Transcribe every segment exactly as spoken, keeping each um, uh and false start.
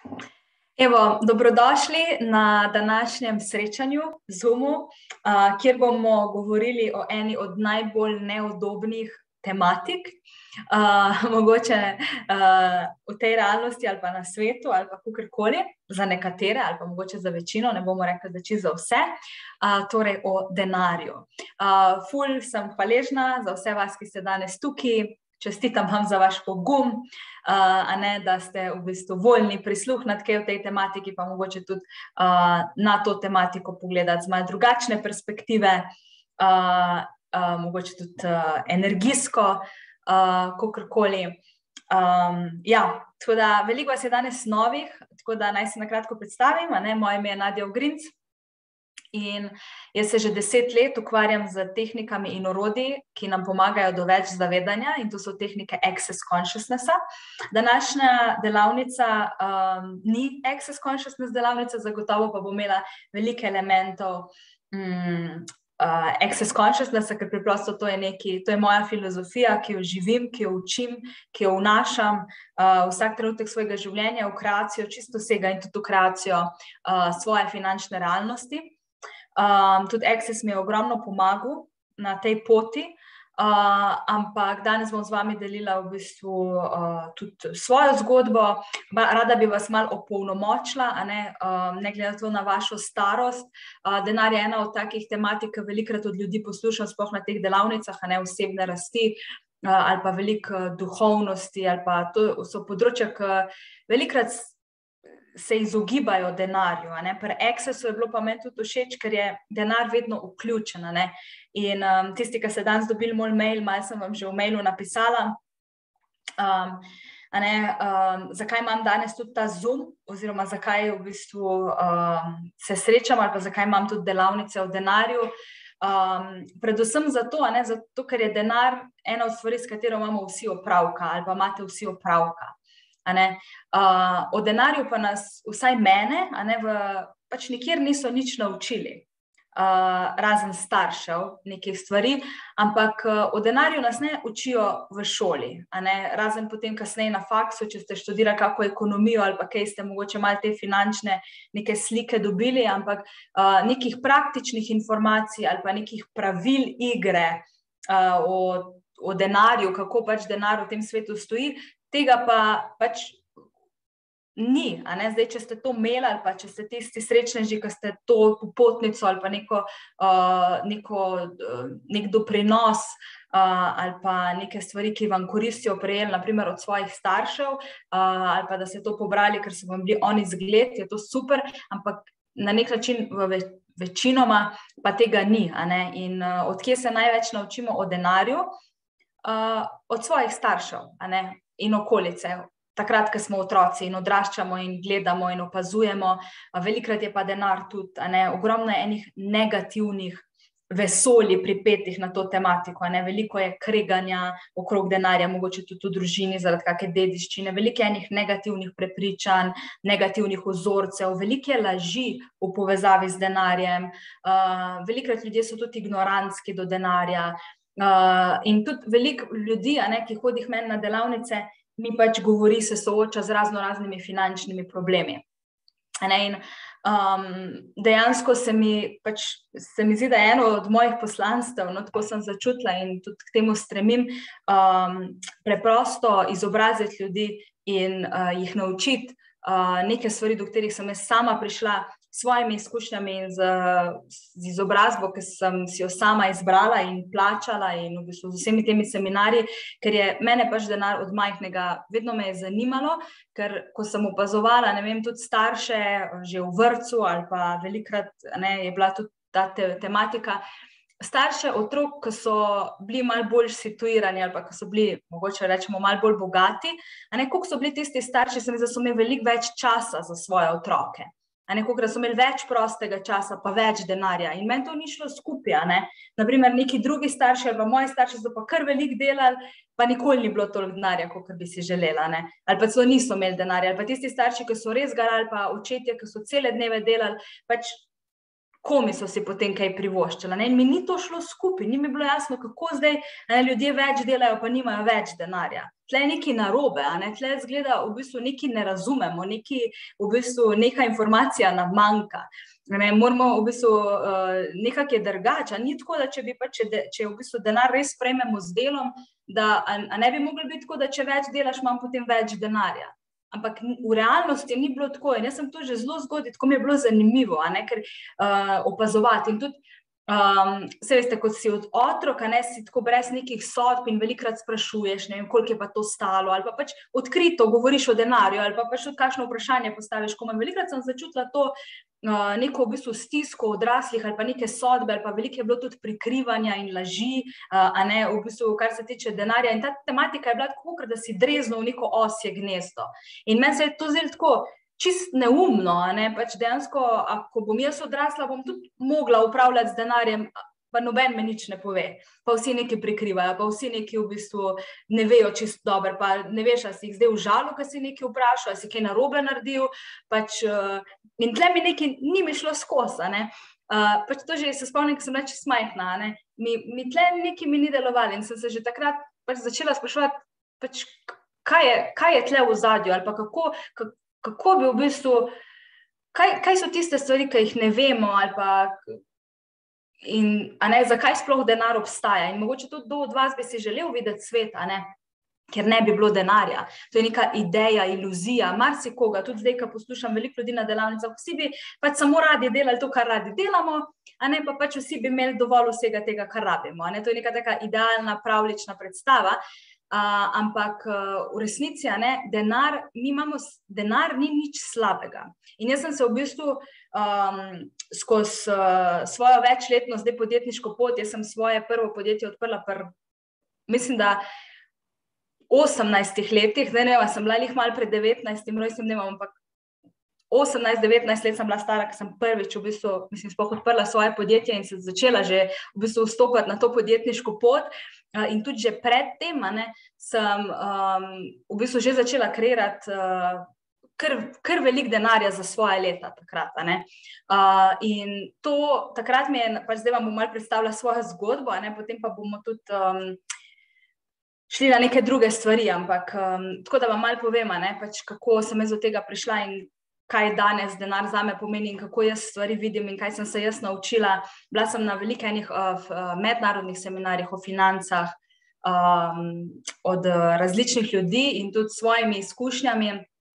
Evo, dobrodošli na današnjem srečanju Zoomu, uh, kjer bomo govorili o eni od najbolj neudobnih tematik, uh, mogoče uh, v tej realnosti ali pa na svetu ali pa kakorkoli, za nekatere ali pa mogoče za večino, ne bomo rekli, da čisto za vse, uh, torej o denarju. Uh, ful sem hvaležna za vse vas, ki ste danes tukaj. Čestitam vam za vaš pogum, uh, a ne, da ste v bistvu voljni prisluhniti kaj v tej tematiki, pa mogoče tudi uh, na to tematiko pogledati z malo drugačne perspektive, uh, uh, mogoče tudi uh, energijsko, uh, kakorkoli. Um, ja, tako da veliko vas je danes novih, tako da naj se na kratko predstavim, a ne, moje ime je Nadja Ogrinc. In jaz se že deset let ukvarjam z tehnikami in orodji, ki nam pomagajo do več zavedanja, in to so tehnike Access Consciousnessa. Današnja delavnica um, ni Access Consciousness delavnica, zagotovo pa bo imela veliko elementov um, uh, Access Consciousnessa, ker preprosto to je neki, to je moja filozofija, ki jo živim, ki jo učim, ki jo vnašam uh, vsak trenutek svojega življenja v kreacijo, čisto vsega in tudi v kreacijo uh, svoje finančne realnosti. Um, tudi Access mi je ogromno pomagal na tej poti, uh, ampak danes bom z vami delila v bistvu uh, tudi svojo zgodbo. Rada bi vas malo opolnomočila, a ne, um, ne glede to na vašo starost. Uh, denar je ena od takih tematik, ki velikrat od ljudi poslušam, sploh na teh delavnicah, a ne, osebne rasti uh, ali pa veliko duhovnosti, ali pa to so področja, ki velikrat se izogibajo denarju. A ne. Pri Accessu je bilo pa meni tudi všeč, ker je denar vedno vključen. A ne. In um, tisti, ki ste danes dobili moj mail, malo sem vam že v mailu napisala, um, a ne, um, zakaj imam danes tudi ta Zoom, oziroma zakaj v bistvu um, se srečam, ali pa zakaj imam tudi delavnice o denarju. Um, predvsem zato, a ne, zato, ker je denar ena od stvari, s katero imamo vsi opravka, ali pa imate vsi opravka. A ne. Uh, o denarju pa nas, vsaj mene, a ne, v, pač nikjer niso nič naučili, uh, razen staršev nekih stvari, ampak uh, o denarju nas ne učijo v šoli, a ne, razen potem kasneje na faksu, če ste študirali kako ekonomijo ali pa kaj ste mogoče malo te finančne neke slike dobili, ampak uh, nekih praktičnih informacij ali pa nekih pravil igre uh, o, o denarju, kako pač denar v tem svetu stoji, tega pa pač ni. A ne? Zdaj, če ste to imeli ali pa če ste tisti srečneži, ki ste to popotnico ali pa neko, uh, neko, uh, nek doprinos uh, ali pa neke stvari, ki vam koristijo, prejeli, naprimer od svojih staršev, uh, ali pa da ste to pobrali, ker so vam bili oni zgled, je to super, ampak na nek način v ve večinoma pa tega ni. A ne? In uh, od kje se največ naučimo o denarju? Uh, od svojih staršev, a ne? In okolice, takrat, ko smo otroci in odraščamo in gledamo in opazujemo, velikrat je pa denar tudi, a ne, ogromno je enih negativnih vesolij pripetih na to tematiko, a ne, veliko je kreganja okrog denarja, mogoče tudi v družini zaradi kakšne dediščine, veliko je enih negativnih prepričanj, negativnih vzorcev, veliko je laži v povezavi z denarjem, uh, velikrat ljudje so tudi ignorantski do denarja. Uh, in tudi veliko ljudi, a ne, ki hodi k meni na delavnice, mi pač govori, se sooča z razno raznimi finančnimi problemi. A ne, in um, dejansko se mi, pač, se mi zdi, da je eno od mojih poslanstev, no, tako sem začutila in tudi k temu stremim, um, preprosto izobraziti ljudi in uh, jih naučiti uh, neke stvari, do katerih sem jaz sama prišla s svojimi izkušnjami in z, z izobrazbo, ki sem si jo sama izbrala in plačala in v bistvu z vsemi temi seminarji, ker je mene pač denar od majhnega vedno me je zanimalo, ker ko sem opazovala, ne vem, tudi starše že v vrtcu ali pa velikrat, ne, je bila tudi ta te, tematika, starše otrok, ki so bili malo bolj situirani ali pa ki so bili, mogoče rečemo, malo bolj bogati, a ne, koliko so bili tisti starši, se mi zdi, da so imeli veliko več časa za svoje otroke. A ne, kolikrat so imeli več prostega časa, pa več denarja. In meni to ni šlo skupaj, a ne. Naprimer, neki drugi starši ali pa moji starši so pa kar veliko delali, pa nikoli ni bilo toliko denarja, kolikor bi si želela, ne. Ali pa celo niso imeli denarja. Ali pa tisti starši, ki so res garali, pa očetje, ki so cele dneve delali, pač komi so si potem kaj privoščila. Ne? In mi ni to šlo skupaj, ni mi bilo jasno, kako zdaj ne, ljudje več delajo, pa nimajo več denarja. Tle je nekaj narobe, a ne? Tle zgleda, v bistvu nekaj ne razumemo, nekaj, v bistvu neka informacija nam manjka. Ne? Moramo v bistvu uh, nekak je drugače, ni tako, da če bi pa, če, de, če v bistvu denar res sprejmemo z delom, da a, a ne bi mogli biti tako, da če več delaš, imam potem več denarja. Ampak v realnosti ni bilo tako in jaz sem to že zelo zgodaj, tako mi je bilo zanimivo, a ne, ker uh, opazovati in tudi, um, se veste, kot si od otroka, ne, si tako brez nekih sodb in velikrat sprašuješ, ne vem, koliko je pa to stalo, ali pa pač odkrito govoriš o denarju, ali pa pač tudi kakšno vprašanje postaviš komu. Velikrat sem začutila to uh, neko v bistvu stisko odraslih ali pa neke sodbe, ali pa veliko je bilo tudi prikrivanja in laži, uh, a ne, v bistvu, kar se tiče denarja. In ta tematika je bila tako, da si dreznil v neko osje gnezdo. In meni se je to zdelo tako čist neumno, a ne, pač dejansko, ako bom jaz odrasla, bom tudi mogla upravljati z denarjem, pa noben me nič ne pove, pa vsi nekaj prikrivajo, pa vsi nekaj v bistvu ne vejo čisto dobro, pa ne veš, ali si jih zdaj užalil, ko si nekaj vprašal, ali si kaj narobe naredil, pač, uh, in tle mi nekaj ni mi šlo skozi, a ne. Uh, pač to že se spomnim, ko sem bila čisto majhna, a ne, mi, mi tle nekaj mi ni delovalo in sem se že takrat pač začela spraševati, pač, kaj je, kaj je tle v ozadju, ali pa kako, kako, kako bi v bistvu, kaj, kaj so tiste stvari, ki jih ne vemo, ali pa in, a ne, zakaj sploh denar obstaja. In mogoče tudi kdo od vas bi si želel videti svet, a ne, ker ne bi bilo denarja. To je neka ideja, iluzija, marsikoga, tudi zdaj, ko poslušam veliko ljudi na delavnicah, vsi bi pač samo radi delali to, kar radi delamo, a ne, pa pač vsi bi imeli dovolj vsega tega, kar rabimo. A ne, to je neka taka idealna, pravlična predstava. Uh, ampak uh, v resnici, ne, denar, mi imamo, denar ni nič slabega. In jaz sem se v bistvu um, skozi uh, svojo večletno zdaj podjetniško pot, jaz sem svoje prvo podjetje odprla pr, mislim, da osemnajstih letih, zdaj ne vem, sem bila lih malo pred devetnajstim rojstnim dnevom, ampak osemnajst devetnajst let sem bila stara, ko sem prvič v bistvu, mislim, sploh odprla svoje podjetje in se začela že v bistvu vstopati na to podjetniško pot. In tudi že pred tem, ne, sem um, v bistvu že začela kreirati uh, kar, kar veliko denarja za svoje leta takrat. Ne. Uh, in to takrat mi je, pač zdaj vam bom malo predstavila svojo zgodbo, ne, potem pa bomo tudi um, šli na neke druge stvari, ampak um, tako da vam malo povem, ne, pač kako sem jaz do tega prišla in kaj danes denar zame pomeni in kako jaz stvari vidim in kaj sem se jaz naučila. Bila sem na veliko enih uh, mednarodnih seminarjih o financah um, od uh, različnih ljudi in tudi s svojimi izkušnjami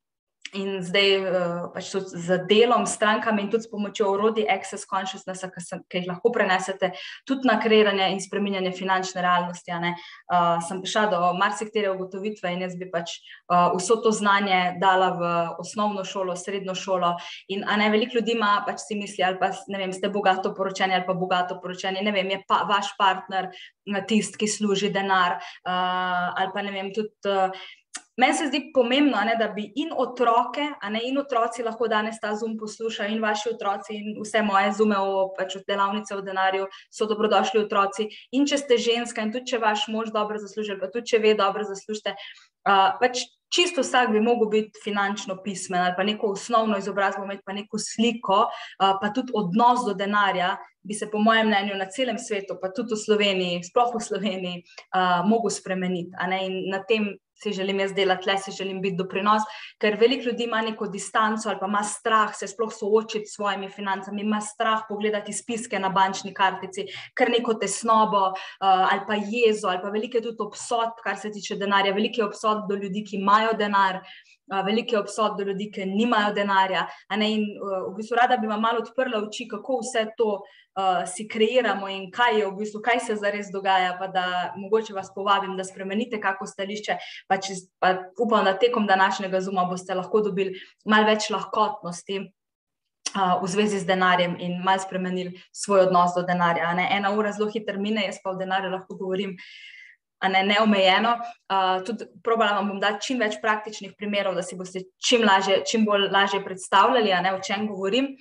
in zdaj uh, pač tudi z delom, strankami in tudi s pomočjo orodij Access Consciousnessa, ki, sem, ki jih lahko prenesete tudi na kreiranje in spreminjanje finančne realnosti. Ne, uh, sem prišla do marsikatere ugotovitve in jaz bi pač uh, vso to znanje dala v osnovno šolo, srednjo šolo in a ne, veliko ljudi ima, pač si misli, ali pa ne vem, ste bogato poročeni ali pa bogato poročeni, ne vem, je pa vaš partner tist, ki služi denar, uh, ali pa ne vem, tudi uh, meni se zdi pomembno, ne, da bi in otroke, a ne, in otroci lahko danes ta Zoom poslušajo, in vaši otroci, in vse moje Zoome o pač delavnice o denarju so dobrodošli otroci. In če ste ženska, in tudi če vaš mož dobro zasluži, pa tudi če ve dobro zaslužite, uh, pač čisto vsak bi mogel biti finančno pismen, ali pa neko osnovno izobrazbo imeti, pa neko sliko, uh, pa tudi odnos do denarja, bi se po mojem mnenju na celem svetu, pa tudi v Sloveniji, sploh v Sloveniji, uh, mogel spremeniti. A ne? In na tem si želim jaz delati, tle si želim biti doprinos, ker veliko ljudi ima neko distanco ali pa ima strah se sploh soočiti s svojimi financami, ima strah pogledati izpiske na bančni kartici, kar neko tesnobo uh, ali pa jezo, ali pa veliko je tudi obsodb, kar se tiče denarja, veliko je obsodb do ljudi, ki imajo denar, uh, veliko je obsodb do ljudi, ki nimajo denarja. A ne? In uh, v bistvu rada bi vam malo odprla oči, kako vse to Uh, si kreiramo in kaj je v bistvu, kaj se zares dogaja, pa da mogoče vas povabim, da spremenite kako stališče, pa, čez, pa upam, da tekom današnjega Zooma boste lahko dobili malo več lahkotnosti uh, v zvezi z denarjem in malo spremenili svoj odnos do denarja. Ne? Ena ura zelo hitro mine, jaz pa o denarju lahko govorim a ne, neomejeno. Uh, tudi probala vam bom dati čim več praktičnih primerov, da si boste čim, lažje, čim bolj lažje predstavljali, a ne, o čem govorim.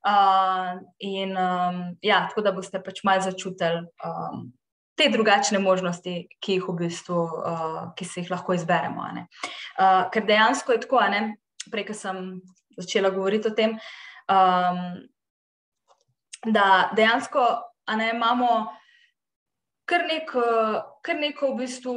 Uh, in um, ja, tako da boste pač malo začutili um, te drugačne možnosti, ki jih v bistvu, uh, ki se jih lahko izberemo. A ne. Uh, ker dejansko je tako, a ne, prej, ko sem začela govoriti o tem, um, da dejansko a ne, imamo kar neko, kar neko v bistvu,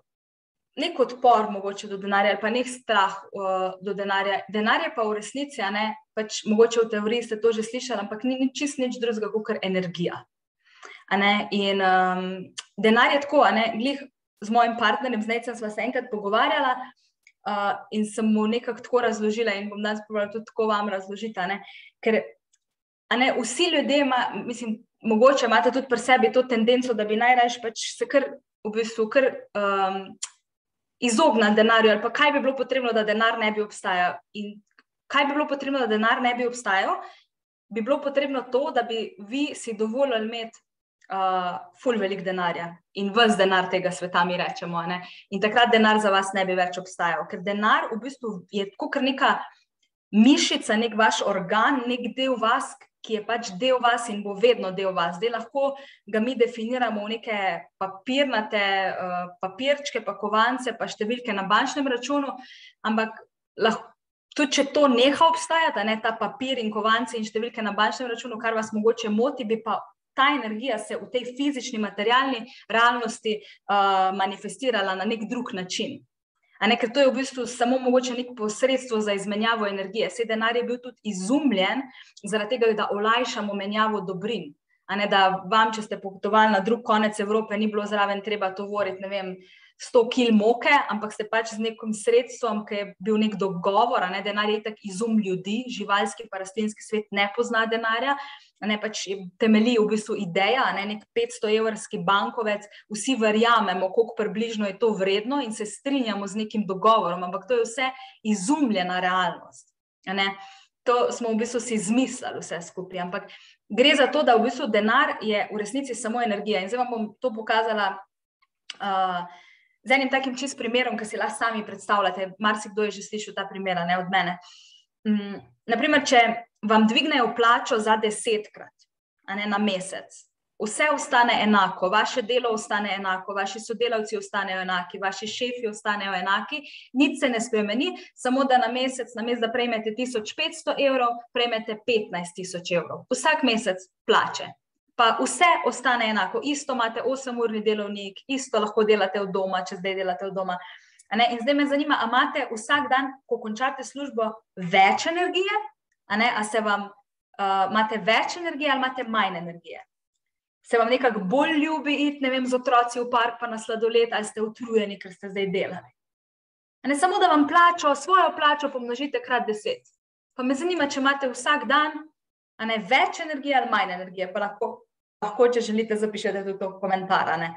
nek odpor mogoče do denarja ali pa nek strah uh, do denarja. Denar je pa v resnici, a ne, pač mogoče v teoriji ste to že slišali, ampak ni čist nič drugega kot energija. A ne? In um, denar je tako, a ne, glih z mojim partnerjem, z Nejcem sva se enkrat pogovarjala uh, in sem mu nekako tako razložila in bom danes probala tudi tako vam razložiti, a ne, ker a ne, vsi ljudje, ima, mislim, mogoče imate tudi pri sebi to tendenco, da bi najrajši pač se kar v bistvu kar um, izognili denarju ali pa kaj bi bilo potrebno, da denar ne bi obstajal. In kaj bi bilo potrebno, da denar ne bi obstajal? Bi bilo potrebno to, da bi vi si dovolili imeti uh, ful velik denarja in ves denar tega sveta, mi rečemo. Ne? In takrat denar za vas ne bi več obstajal. Ker denar v bistvu je tako kar neka mišica, nek vaš organ, nek del vas, ki je pač del vas in bo vedno del vas. Zdaj lahko ga mi definiramo v neke papirnate uh, papirčke, pa kovance, pa številke na bančnem računu, ampak lahko, tudi če to neha obstajati, ne, ta papir in kovance in številke na bančnem računu, kar vas mogoče moti, bi pa ta energija se v tej fizični, materialni realnosti uh, manifestirala na nek drug način. A ne, ker to je v bistvu samo mogoče nek posredstvo za izmenjavo energije. Saj denar je bil tudi izumljen zaradi tega, da olajšamo menjavo dobrin. A ne, da vam, če ste potovali na drug konec Evrope, ni bilo zraven treba tovoriti, ne vem, sto kil moke, ampak ste pač z nekim sredstvom, ki je bil nek dogovor, a ne, denar je itak izum ljudi, živalski pa rastlinski svet ne pozna denarja, a ne, pač temelji v bistvu ideja, a ne, nek petsto evrski bankovec, vsi verjamemo, koliko približno je to vredno in se strinjamo z nekim dogovorom, ampak to je vse izumljena realnost. A ne. To smo v bistvu si izmislili vse skupaj, ampak gre za to, da v bistvu denar je v resnici samo energija. In zdaj vam bom to pokazala uh, z enim takim čist primerom, ki si lahko sami predstavljate. Marsikdo je že slišal ta primer, ne od mene. Um, naprimer, če vam dvignejo plačo za desetkrat, a ne, na mesec, vse ostane enako, vaše delo ostane enako, vaši sodelavci ostanejo enaki, vaši šefi ostanejo enaki, nič se ne spremeni, samo da na mesec, namesto da prejmete tisoč petsto evrov, prejmete petnajst tisoč evrov. Vsak mesec plače. Pa vse ostane enako, isto imate osemurni delovnik, isto lahko delate od doma, če zdaj delate od doma. A ne? In zdaj me zanima, a imate vsak dan, ko končate službo, več energije? A ne, a se vam, uh, imate več energije ali imate manj energije? Se vam nekako bolj ljubi iti, ne vem, z otroci v park pa na sladoled, ali ste utrujeni, ker ste zdaj delali? A ne, samo da vam plačo, svojo plačo pomnožite krat deset. Pa me zanima, če imate vsak dan, a ne, več energije ali manj energije, pa lahko, lahko če želite, zapišete tudi to komentar, a ne.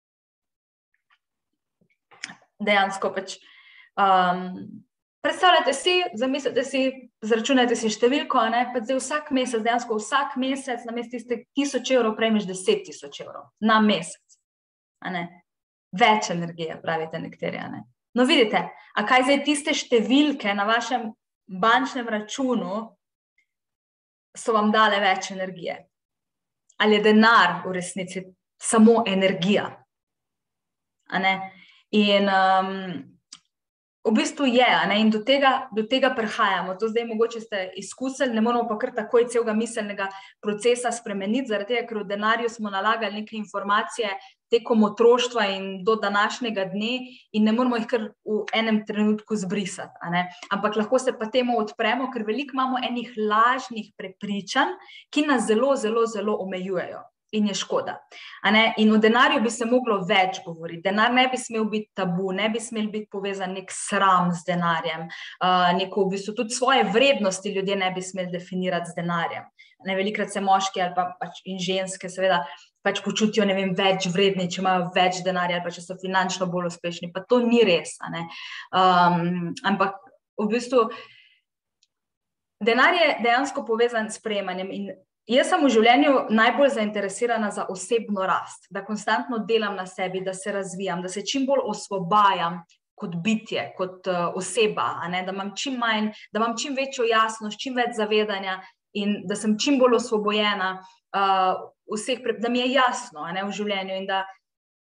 Dejansko pač... Um, Predstavljate si, zamislite si, zračunajte si številko, ne, pa zdaj vsak mesec, dejansko vsak mesec, namesto tiste tisoč evrov prejmeš deset tisoč evrov na mesec. A ne. Več energije, pravite nekateri, a ne. No, vidite, a kaj zdaj tiste številke na vašem bančnem računu so vam dale več energije? Ali je denar v resnici samo energija? A ne. In... Um, V bistvu je, a ne, in do tega, do tega prihajamo. To zdaj mogoče ste izkusili, ne moramo pa kar takoj celega miselnega procesa spremeniti, zaradi tega, ker v denarju smo nalagali neke informacije tekom otroštva in do današnjega dne in ne moramo jih kar v enem trenutku zbrisati. A ne. Ampak lahko se pa temu odpremo, ker veliko imamo enih lažnih prepričanj, ki nas zelo, zelo, zelo omejujejo. In je škoda. A ne? In o denarju bi se moglo več govoriti. Denar ne bi smel biti tabu, ne bi smel biti povezan nek sram z denarjem, uh, neko v bistvu tudi svoje vrednosti ljudje ne bi smeli definirati z denarjem. Ne, velikrat se moški ali pa pač in ženske seveda pač počutijo, ne vem, več vredni, če imajo več denarja ali pa če so finančno bolj uspešni. Pa to ni res. A ne? Um, ampak v bistvu denar je dejansko povezan s prejemanjem in jaz sem v življenju najbolj zainteresirana za osebno rast, da konstantno delam na sebi, da se razvijam, da se čim bolj osvobajam kot bitje, kot uh, oseba, a ne, da imam čim manj, da imam čim večjo jasnost, čim več zavedanja in da sem čim bolj osvobojena, uh, vseh, da mi je jasno, a ne, v življenju in da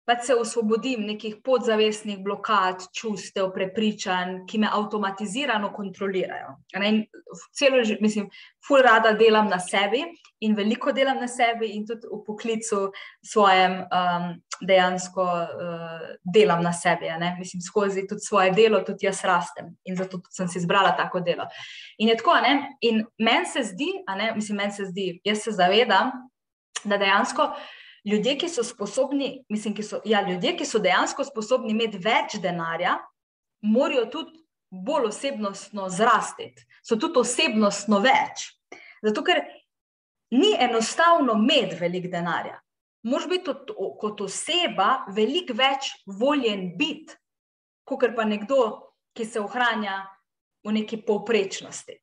pač se osvobodim nekih podzavestnih blokad, čustev, prepričanj, ki me avtomatizirano kontrolirajo. In celo, mislim, ful rada delam na sebi in veliko delam na sebi in tudi v poklicu svojem um, dejansko uh, delam na sebi. Ne? Mislim, skozi tudi svoje delo, tudi jaz rastem in zato tudi sem si izbrala tako delo. In je tako, ne? In meni se zdi, a ne, mislim, meni se zdi, jaz se zavedam, da dejansko ljudje, ki so sposobni, mislim, ki so, ja, ljudje, ki so dejansko sposobni imeti več denarja, morajo tudi bolj osebnostno zrasteti. So tudi osebnostno več. Zato, ker ni enostavno imeti veliko denarja. Moraš biti kot oseba veliko več voljen biti, kakor pa nekdo, ki se ohranja v neki povprečnosti.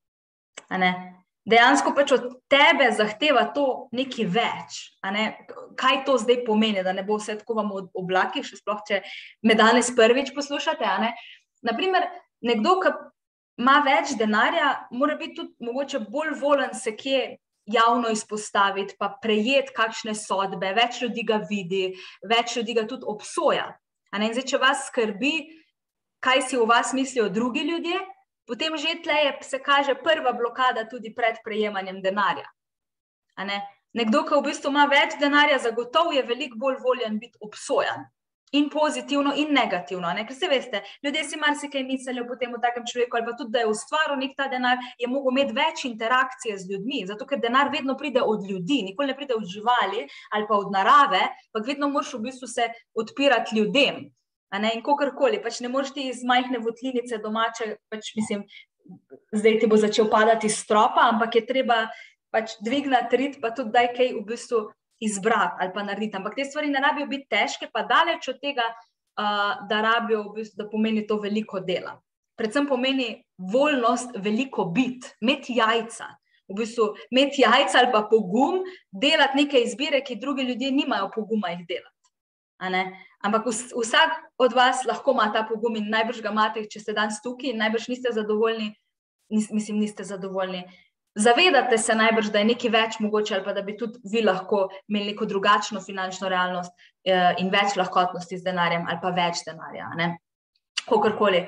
A ne? Dejansko pač od tebe zahteva to nekaj več. A ne? Kaj to zdaj pomeni, da ne bo vse tako vam oblakih, še sploh, če me danes prvič poslušate. A ne? Naprimer, nekdo, ki ima več denarja, mora biti tudi mogoče bolj voljen se kje javno izpostaviti, pa prejeti kakšne sodbe, več ljudi ga vidi, več ljudi ga tudi obsoja. A ne? In zdaj, če vas skrbi, kaj si o vas mislijo drugi ljudje, potem že tleje se kaže prva blokada tudi pred prejemanjem denarja. A ne? Nekdo, ki v bistvu ima več denarja, zagotovo je veliko bolj voljen biti obsojan. In pozitivno, in negativno. Ne? Ker se veste, ljudje si marsikaj mislijo potem o takem človeku, ali pa tudi, da je ustvaril nek ta denar, je mogel imeti več interakcije z ljudmi, zato ker denar vedno pride od ljudi, nikoli ne pride od živali ali pa od narave, pa vedno moraš v bistvu se odpirati ljudem. A ne, in kakorkoli, pač ne moreš ti iz majhne votlinice domače, pač mislim, zdaj ti bo začel padati iz stropa, ampak je treba pač dvignati rit, pa tudi daj kaj v bistvu izbrati ali pa narediti. Ampak te stvari ne rabijo biti težke, pa daleč od tega, uh, da rabijo v bistvu, da pomeni to veliko dela. Predvsem pomeni voljnost veliko biti, imeti jajca. V bistvu imeti jajca ali pa pogum, delati neke izbire, ki drugi ljudje nimajo poguma jih delati. A ne? Ampak vsak od vas lahko ima ta pogum in najbrž ga imate, če ste danes tukaj in najbrž niste zadovoljni, nis, mislim, niste zadovoljni. Zavedate se najbrž, da je nekaj več mogoče ali pa da bi tudi vi lahko imeli neko drugačno finančno realnost eh, in več lahkotnosti z denarjem ali pa več denarja, ne? Kakorkoli.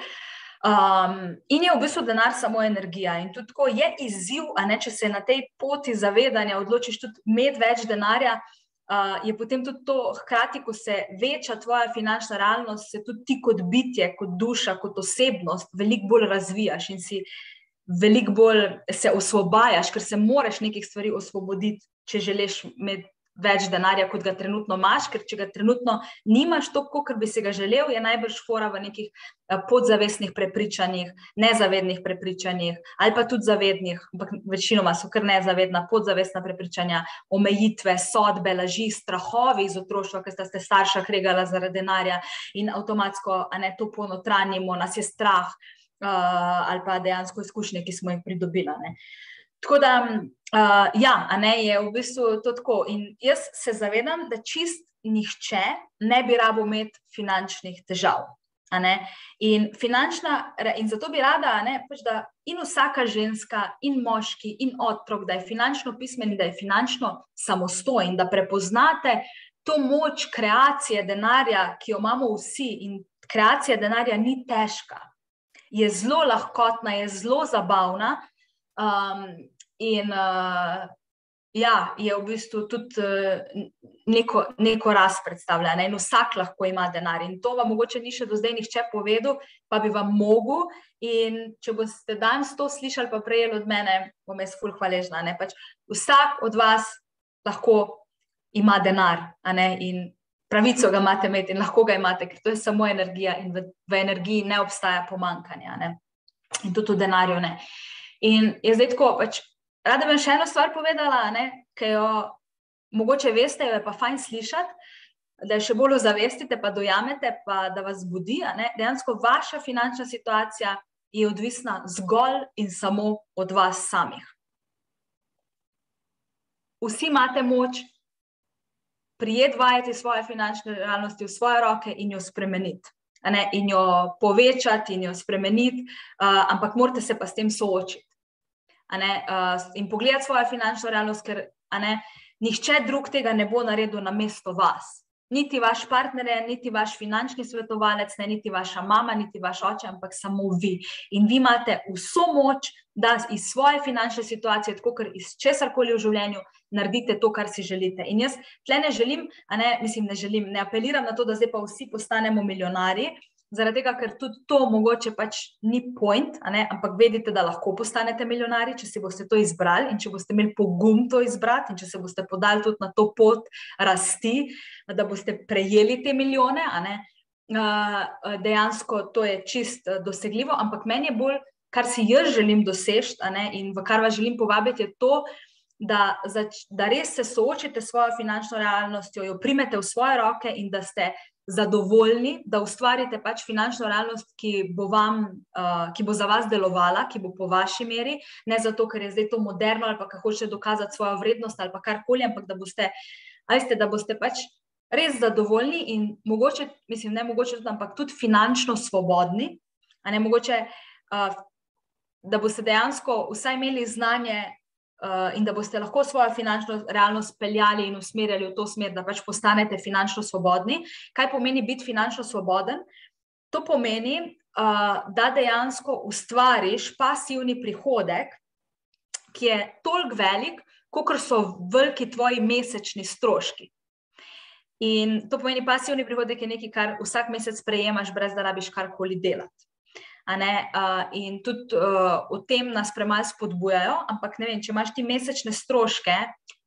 Um, in je v bistvu denar samo energija in tudi tako je izziv, a ne, če se na tej poti zavedanja odločiš tudi imeti več denarja, Uh, je potem tudi to, hkrati, ko se veča tvoja finančna realnost, se tudi ti kot bitje, kot duša, kot osebnost veliko bolj razvijaš in si veliko bolj se osvobajaš, ker se moraš nekih stvari osvoboditi, če želiš imeti več denarja, kot ga trenutno imaš, ker če ga trenutno nimaš toliko, kot bi si ga želel, je najbrž fora v nekih podzavestnih prepričanjih, nezavednih prepričanjih ali pa tudi zavednih, ampak večinoma so kar nezavedna, podzavestna prepričanja, omejitve, sodbe, laži, strahovi iz otroštva, ker sta se starša kregala zaradi denarja in avtomatsko, a ne, to ponotranjimo, nas je strah uh, ali pa dejansko izkušnje, ki smo jih pridobila, ne. Tako da, uh, ja, a ne, je v bistvu to tako. In jaz se zavedam, da čist nihče ne bi rabo imeti finančnih težav. A ne? In, finančna, in zato bi rada, a ne, pač da in vsaka ženska, in moški, in otrok, da je finančno pismen, da je finančno samostojen, da prepoznate to moč kreacije denarja, ki jo imamo vsi, in kreacija denarja ni težka. Je zelo lahkotna, je zelo zabavna. Um, in uh, ja, je v bistvu tudi uh, neko, neko rast predstavlja, ne? In vsak lahko ima denar in to vam mogoče ni še do zdaj nihče povedal, pa bi vam mogel in če boste danes to slišali pa prejeli od mene, bom jaz ful hvaležna, ne? Pač vsak od vas lahko ima denar, a ne? In pravico ga imate imeti in lahko ga imate, ker to je samo energija in v, v energiji ne obstaja pomankanja, ne? In tudi v denarju ne. In je zdaj tako, pač, rada bi še eno stvar povedala, ne, ki jo mogoče veste, jo je pa fajn slišati, da jo še bolj ozavestite, pa dojamete, pa da vas zbudi, ne. Dejansko vaša finančna situacija je odvisna zgolj in samo od vas samih. Vsi imate moč prijeti vajeti svoje finančne realnosti v svoje roke in jo spremeniti. A ne, in jo povečati in jo spremeniti, uh, ampak morate se pa s tem soočiti. A ne, uh, in pogledati svojo finančno realnost, ker a ne, nihče drug tega ne bo naredil namesto vas. niti vaš partner, niti vaš finančni svetovalec, ne niti vaša mama, niti vaš oče, ampak samo vi. In vi imate vso moč, da iz svoje finančne situacije, tako kot iz česarkoli v življenju, naredite to, kar si želite. In jaz tle ne želim, a ne, mislim, ne želim, ne apeliram na to, da zdaj pa vsi postanemo milijonarji, zaradi tega, ker tudi to mogoče pač ni point, a ne, ampak vedite, da lahko postanete milijonarji, če si boste to izbrali in če boste imeli pogum to izbrati in če se boste podali tudi na to pot rasti, da boste prejeli te milijone, a ne, dejansko to je čist dosegljivo, ampak meni je bolj, kar si jaz želim doseči, a ne, in v kar vas želim povabiti, je to, da, zač, da res se soočite s svojo finančno realnostjo, jo primete v svoje roke in da ste zadovoljni, da ustvarite pač finančno realnost, ki bo, vam, uh, ki bo za vas delovala, ki bo po vaši meri, ne zato, ker je zdaj to moderno ali pa ker hočete dokazati svojo vrednost ali pa karkoli, ampak da boste, ajste, da boste pač res zadovoljni in mogoče, mislim, ne mogoče tudi, ampak tudi finančno svobodni, a ne mogoče, uh, da boste dejansko vsaj imeli znanje Uh, in da boste lahko svojo finančno realnost peljali in usmerjali v to smer, da pač postanete finančno svobodni. Kaj pomeni biti finančno svoboden? To pomeni, uh, da dejansko ustvariš pasivni prihodek, ki je toliko velik, kolikor so veliki tvoji mesečni stroški. In to pomeni, pasivni prihodek je nekaj, kar vsak mesec prejemaš, brez da rabiš karkoli delati. A ne, uh, in tudi uh, o tem nas premalo spodbujajo, ampak ne vem, če imaš ti mesečne stroške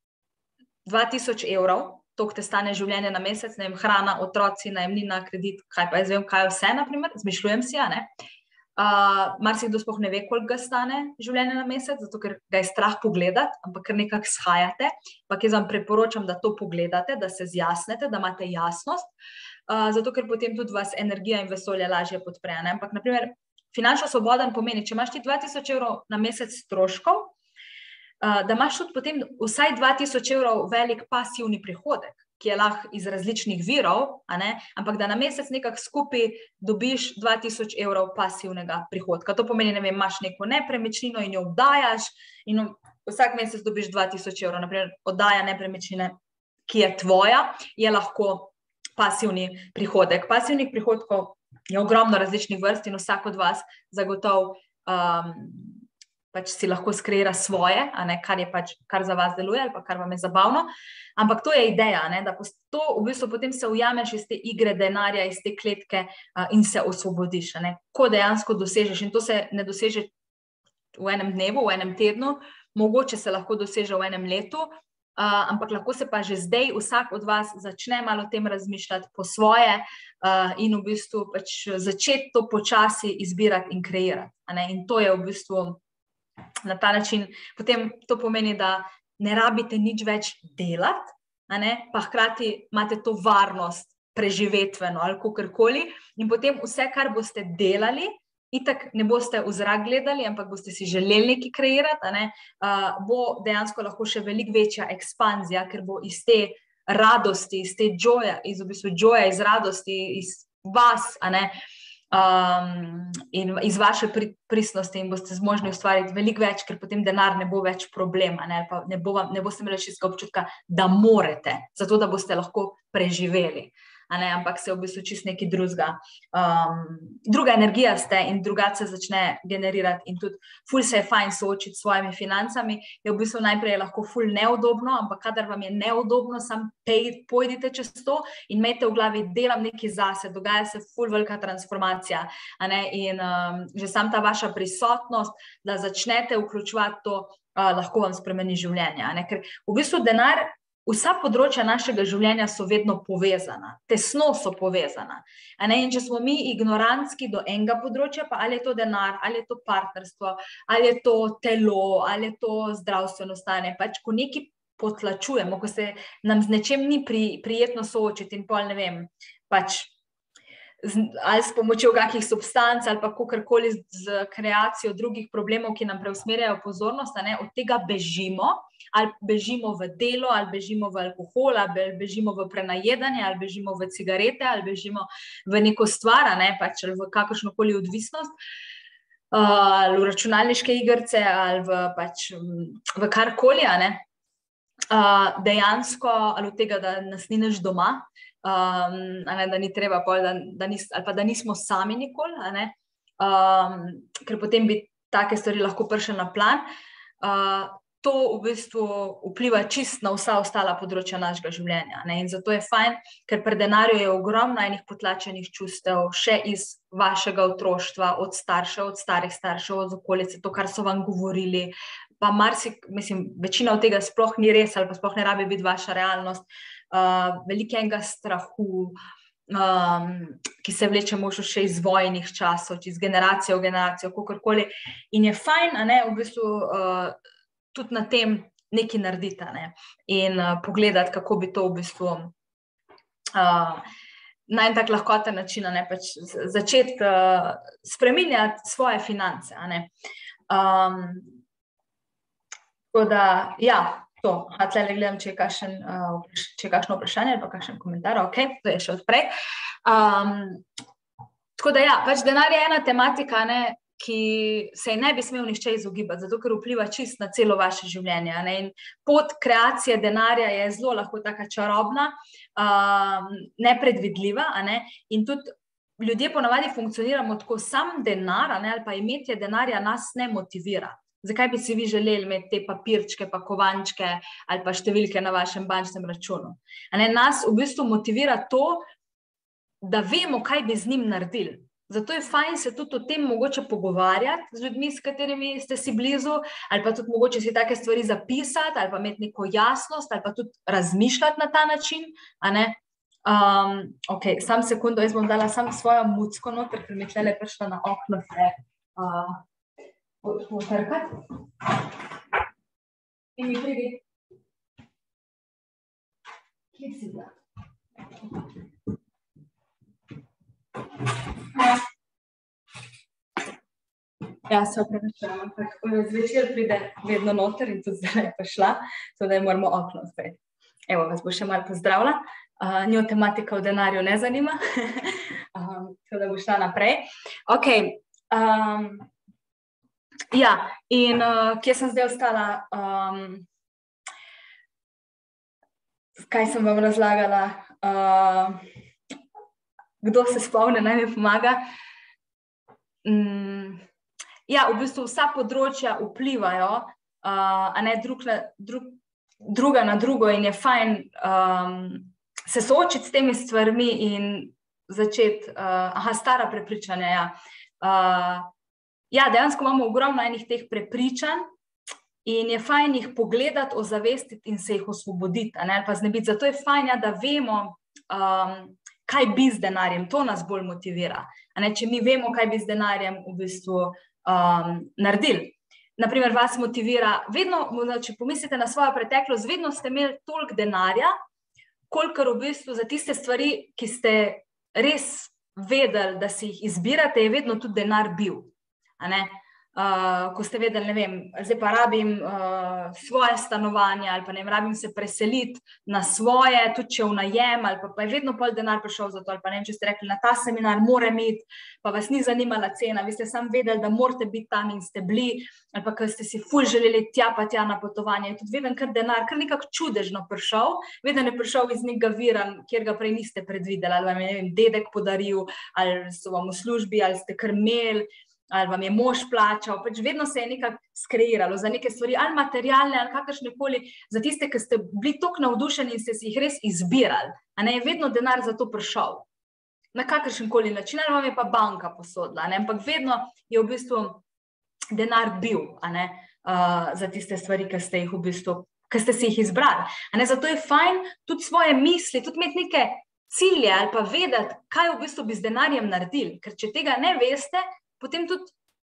dva tisoč evrov, toliko te stane življenje na mesec, ne vem, hrana, otroci, najemnina, kredit, kaj pa jaz vem, kaj vse, naprimer, zmišljujem si, a ne. Uh, marsikdo sploh ne ve, koliko ga stane življenje na mesec, zato ker ga je strah pogledati, ampak ker nekako shajate, ampak jaz vam priporočam, da to pogledate, da se zjasnete, da imate jasnost, uh, zato ker potem tudi vas energija in vesolje lažje podpre, ne, ampak naprimer, finančno svoboden pomeni, če imaš ti dva tisoč evrov na mesec stroškov, da imaš tudi potem vsaj dva tisoč evrov velik pasivni prihodek, ki je lahko iz različnih virov, a ne, ampak da na mesec nekako skupaj dobiš dva tisoč evrov pasivnega prihodka. To pomeni, ne vem, imaš neko nepremičnino in jo oddajaš in vsak mesec dobiš dva tisoč evrov. Naprimer, oddaja nepremičnine, ki je tvoja, je lahko pasivni prihodek. Pasivnih prihodkov je ogromno različnih vrst in vsak od vas zagotovo um, pač si lahko skreira svoje, a ne, kar je pač, kar za vas deluje ali pa kar vam je zabavno, ampak to je ideja, ne, da to v bistvu potem se ujameš iz te igre denarja, iz te kletke uh, in se osvobodiš, a ne, ko dejansko dosežeš in to se ne doseže v enem dnevu, v enem tednu, mogoče se lahko doseže v enem letu, Uh, ampak lahko se pa že zdaj vsak od vas začne malo o tem razmišljati po svoje uh, in v bistvu pač začeti to počasi izbirati in kreirati. A ne? In to je v bistvu na ta način, potem to pomeni, da ne rabite nič več delati, a ne? Pa hkrati imate to varnost preživetveno ali kakorkoli in potem vse, kar boste delali, itak ne boste v zrak gledali, ampak boste si želeli nekaj kreirati, a ne, uh, bo dejansko lahko še veliko večja ekspanzija, ker bo iz te radosti, iz te joja, iz v bistvu joja, iz radosti, iz vas, a ne, um, in iz vaše pri, pristnosti in boste zmožni ustvariti veliko več, ker potem denar ne bo več problem, a ne, pa ne, bo vam, ne boste imeli čistega občutka, da morate, zato da boste lahko preživeli. A ne, ampak se v bistvu čist nekaj drugega. Um, druga energija ste in drugače se začne generirati in tudi ful se je fajn soočiti s svojimi financami, je v bistvu najprej lahko ful neudobno, ampak kadar vam je neudobno, sam pej, pojdite čez to in imejte v glavi, delam nekaj zase, dogaja se ful velika transformacija, a ne, in um, že sam ta vaša prisotnost, da začnete vključevati to, uh, lahko vam spremeni življenje, a ne, ker v bistvu denar, vsa področja našega življenja so vedno povezana, tesno so povezana. A ne? In če smo mi ignorantski do enega področja, pa ali je to denar, ali je to partnerstvo, ali je to telo, ali je to zdravstveno stanje, pač ko nekaj potlačujemo, ko se nam z nečem ni pri, prijetno soočiti in pol ne vem, pač z, ali s pomočjo kakih substanc ali pa kakorkoli z, z kreacijo drugih problemov, ki nam preusmerjajo pozornost, a ne? Od tega bežimo, ali bežimo v delo, ali bežimo v alkohol, ali bežimo v prenajedanje, ali bežimo v cigarete, ali bežimo v neko stvar, ne, pač, ali v kakršnokoli odvisnost, uh, ali v računalniške igrice, ali v, pač, v karkoli, a ne, uh, dejansko, ali od tega, da nas ni nič doma, um, a ne, da ni treba, pol, da, da nis, ali pa da nismo sami nikoli, a ne, um, ker potem bi take stvari lahko prišle na plan. Uh, to v bistvu vpliva čist na vsa ostala področja našega življenja. Ne? In zato je fajn, ker pri denarju je ogromno enih potlačenih čustev, še iz vašega otroštva, od staršev, od starih staršev, od okolice, to, kar so vam govorili, pa marsik, mislim, večina od tega sploh ni res, ali pa sploh ne rabi biti vaša realnost, uh, velikega strahu, um, ki se vleče možno še iz vojnih časov, iz generacije v generacijo, kakorkoli. In je fajn, a ne, v bistvu uh, tudi na tem nekaj narediti, ne? In uh, pogledati, kako bi to v bistvu uh, na en tak lahkoten način, ne? Pač začeti uh, spreminjati svoje finance. A ne? Um, tako da, ja, to. A tlele gledam, če je, kakšen, uh, če je kakšno vprašanje ali pa kakšen komentar. Ok, to je še odprej. Um, tako da, ja, pač denar je ena tematika, ne? Ki se ne bi smel nihče izogibati, zato ker vpliva čist na celo vaše življenje. Ne? In pot kreacije denarja je zelo lahko taka čarobna, um, nepredvidljiva, a ne? In tudi ljudje ponavadi funkcioniramo tako, sam denar, a ne? Ali pa imetje denarja nas ne motivira. Zakaj bi si vi želeli imeti te papirčke, pa kovančke ali pa številke na vašem bančnem računu? A ne? Nas v bistvu motivira to, da vemo, kaj bi z njim naredili. Zato je fajn se tudi o tem mogoče pogovarjati z ljudmi, s katerimi ste si blizu, ali pa tudi mogoče si take stvari zapisati, ali pa imeti neko jasnost, ali pa tudi razmišljati na ta način. A ne? Um, ok, sam sekundo, jaz bom dala sam svojo mucko noter, ker mi tlele prišla na okno se uh, potrkati. In mi pridi. Kje si bila? Ja, se opravičujem, ampak zvečer pride vedno noter in tudi zdaj je prišla, tako da je moramo okno odpreti. Evo, vas bo še malo pozdravila. Uh, njo tematika v denarju ne zanima, um, tako da bo šla naprej. Ok, um, ja, in uh, kje sem zdaj ostala? Um, kaj sem vam razlagala? Uh, Kdo se spomne, naj mi pomaga? Mm, ja, v bistvu vsa področja vplivajo, uh, a ne drug na, drug, druga na drugo in je fajn um, se soočiti s temi stvarmi in začeti, uh, aha, stara prepričanja, ja. Uh, ja, dejansko imamo ogromno enih teh prepričanj in je fajn jih pogledati, ozavestiti in se jih osvoboditi, a ne, pa znebiti. Zato je fajn, ja, da vemo, um, kaj bi z denarjem, to nas bolj motivira. A ne, če mi vemo, kaj bi z denarjem v bistvu um, naredili. Naprimer, vas motivira, vedno, če pomislite na svojo preteklost, vedno ste imeli toliko denarja, kolikor v bistvu za tiste stvari, ki ste res vedeli, da si jih izbirate, je vedno tudi denar bil. A ne? Uh, ko ste vedeli, ne vem, zdaj pa rabim uh, svoje stanovanje ali pa ne vem, rabim se preseliti na svoje, tudi če v najem, ali pa, pa je vedno pol denar prišel za to, ali pa ne vem, če ste rekli, na ta seminar moram iti, pa vas ni zanimala cena, vi ste sam vedeli, da morate biti tam in ste bili, ali pa ker ste si ful želeli tja pa tja na potovanje, je tudi vedno kar denar, kar nekako čudežno prišel, vedno je prišel iz nekega vira, kjer ga prej niste predvideli, ali vam je, ne vem, dedek podaril, ali so vam v službi, ali ste kar imeli, ali vam je mož plačal, pač vedno se je nekako skreiralo za neke stvari, ali materialne, ali kakršnekoli, za tiste, ki ste bili toliko navdušeni in ste si jih res izbirali, a ne je vedno denar za to prišel. Na kakršenkoli način, ali vam je pa banka posodila, ne, ampak vedno je v bistvu denar bil, a ne, uh, za tiste stvari, ki ste jih v bistvu, ki ste si jih izbrali. A ne, zato je fajn tudi svoje misli, tudi imeti neke cilje ali pa vedeti, kaj v bistvu bi z denarjem naredili, ker če tega ne veste, potem tudi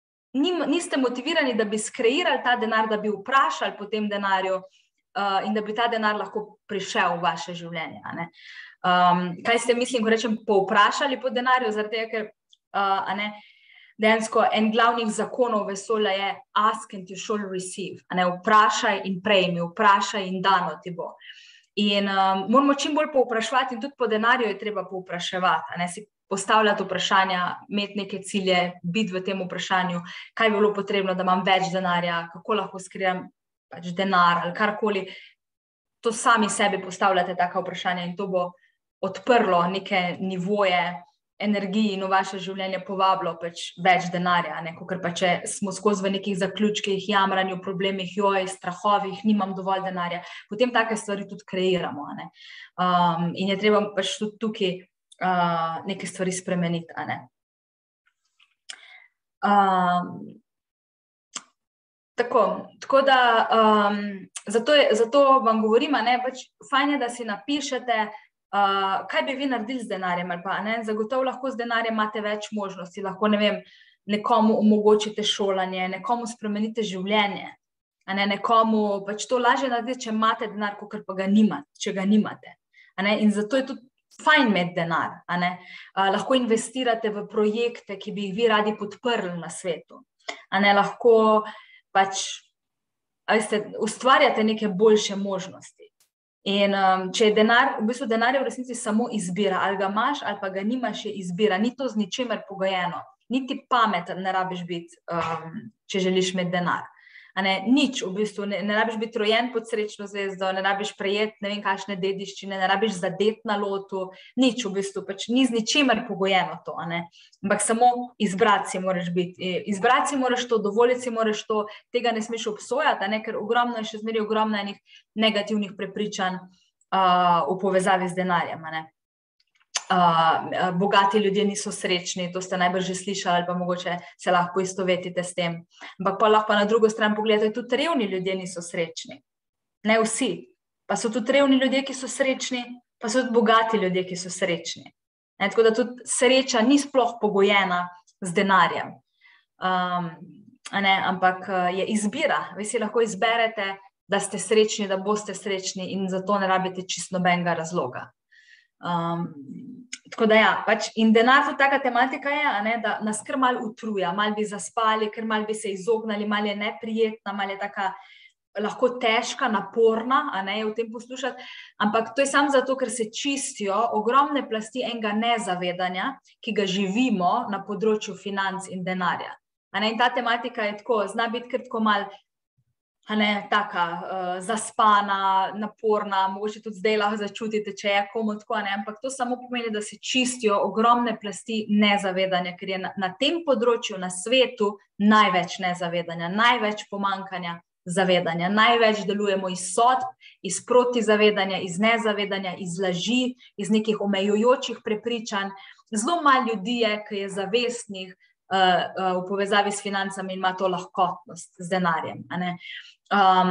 niste motivirani, da bi skreirali ta denar, da bi vprašali po tem denarju uh, in da bi ta denar lahko prišel v vaše življenje. A ne? Um, kaj ste mislim, ko rečem povprašali po denarju, zaradi tega, ker uh, a ne, dejansko en glavnih zakonov vesolja je ask and you shall receive. A ne? Vprašaj in prejmi, vprašaj in dano ti bo. In um, moramo čim bolj povpraševati in tudi po denarju je treba povpraševati, a ne, si postavljati vprašanja, imeti neke cilje, biti v tem vprašanju, kaj bi bilo potrebno, da imam več denarja, kako lahko skreiram pač denar ali karkoli. To sami sebi postavljate taka vprašanja in to bo odprlo neke nivoje energiji in v vaše življenje povabilo pač več denarja, ne, kakor pa če smo skozi v nekih zaključkih, jamranju, problemih, joj, strahovih, nimam dovolj denarja, potem take stvari tudi kreiramo, ne. Um, in je treba pač tudi tukaj uh, neke stvari spremeniti, a ne. Um, tako, tako da um, zato, je, zato vam govorim, a ne, pač fajn je, da si napišete, Uh, kaj bi vi naredili z denarjem ali pa, ne? Zagotovo lahko z denarjem imate več možnosti, lahko, ne vem, nekomu omogočite šolanje, nekomu spremenite življenje, a ne, nekomu pač to lažje narediti, če imate denar, kakor pa ga nimate, če ga nimate, a ne, in zato je tudi fajn imeti denar, a ne, uh, lahko investirate v projekte, ki bi jih vi radi podprli na svetu, a ne, lahko pač, a veste, ustvarjate neke boljše možnosti. In um, če je denar, v bistvu denar je v resnici samo izbira, ali ga imaš ali pa ga nimaš, je izbira, ni to z ničemer pogojeno, niti pameten ne rabiš biti, um, če želiš imeti denar. A ne, nič, v bistvu, ne, ne rabiš biti rojen pod srečno zvezdo, ne rabiš prejeti ne vem kakšne dediščine, ne rabiš zadeti na lotu, nič, v bistvu, pač ni z ničemer pogojeno to, a ne, ampak samo izbrati si moraš biti, izbrati si moraš to, dovoliti si moraš to, tega ne smeš obsojati, a ne, ker ogromno je še zmeraj ogromno enih negativnih prepričanj uh, v povezavi z denarjem, a ne. Uh, bogati ljudje niso srečni, to ste najbrž že slišali ali pa mogoče se lahko istovetite s tem. Ampak pa lahko na drugo stran pogledate, tudi revni ljudje niso srečni. Ne vsi. Pa so tudi revni ljudje, ki so srečni, pa so tudi bogati ljudje, ki so srečni. Ne, tako da tudi sreča ni sploh pogojena z denarjem. Um, a ne, ampak je izbira. Vi si lahko izberete, da ste srečni, da boste srečni in zato ne rabite čisto nobenega razloga. Um, tako da ja, pač in denar tudi taka tematika je, a ne, da nas kar malo utruja, malo bi zaspali, kar malo bi se izognali, malo je neprijetna, malo je taka lahko težka, naporna, a ne, je v tem poslušati, ampak to je samo zato, ker se čistijo ogromne plasti enega nezavedanja, ki ga živimo na področju financ in denarja. A ne, in ta tematika je tako, zna biti kar tako malo a ne, taka uh, zaspana, naporna, mogoče tudi zdaj lahko začutite, če je komu tako, ne, ampak to samo pomeni, da se čistijo ogromne plasti nezavedanja, ker je na, na tem področju, na svetu, največ nezavedanja, največ pomankanja zavedanja, največ delujemo iz sodb, iz protizavedanja, iz nezavedanja, iz laži, iz nekih omejujočih prepričanj. Zelo malo ljudi je, ki je zavestnih uh, uh, v povezavi s financami in ima to lahkotnost z denarjem, a ne. Um,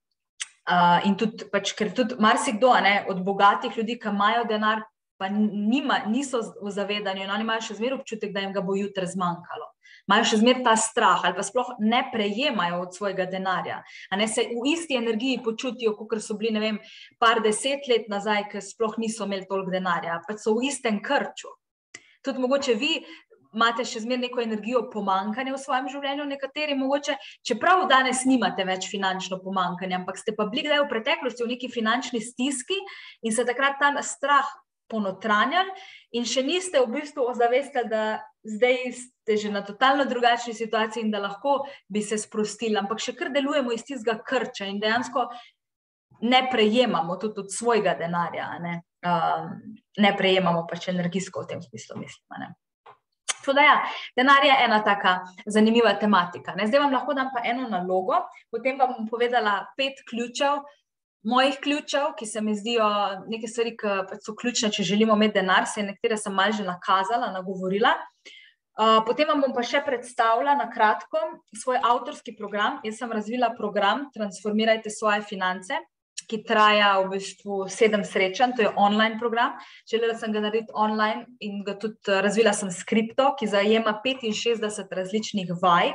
uh, in tudi, pač, ker tudi marsikdo, ne, od bogatih ljudi, ki imajo denar, pa nima, niso v zavedanju in oni imajo še zmeraj občutek, da jim ga bo jutri zmanjkalo. Imajo še zmeraj ta strah ali pa sploh ne prejemajo od svojega denarja. A ne, se v isti energiji počutijo, kakor so bili, ne vem, par deset let nazaj, ker sploh niso imeli toliko denarja, pač so v istem krču. Tudi mogoče vi imate še zmeraj neko energijo pomankanja v svojem življenju, nekateri mogoče, čeprav danes nimate več finančno pomankanja, ampak ste pa bili kdaj v preteklosti v neki finančni stiski in se takrat ta strah ponotranjali in še niste v bistvu ozavestili, da zdaj ste že na totalno drugačni situaciji in da lahko bi se sprostili, ampak še kar delujemo iz tistega krča in dejansko ne prejemamo tudi od svojega denarja, ne, um, ne prejemamo pač energijsko v tem smislu, mislim, ne. Tako da ja, denar je ena taka zanimiva tematika, ne. Zdaj vam lahko dam pa eno nalogo, potem vam bom povedala pet ključev, mojih ključev, ki se mi zdijo neke stvari, ki pač so ključne, če želimo imeti denar, se nekatere sem malo že nakazala, nagovorila. Uh, potem vam bom pa še predstavila na kratko svoj avtorski program. Jaz sem razvila program Transformirajte svoje finance, ki traja v bistvu sedem srečanj, to je online program. Želela sem ga narediti online in ga tudi razvila sem skripto, ki zajema petinšestdeset različnih vaj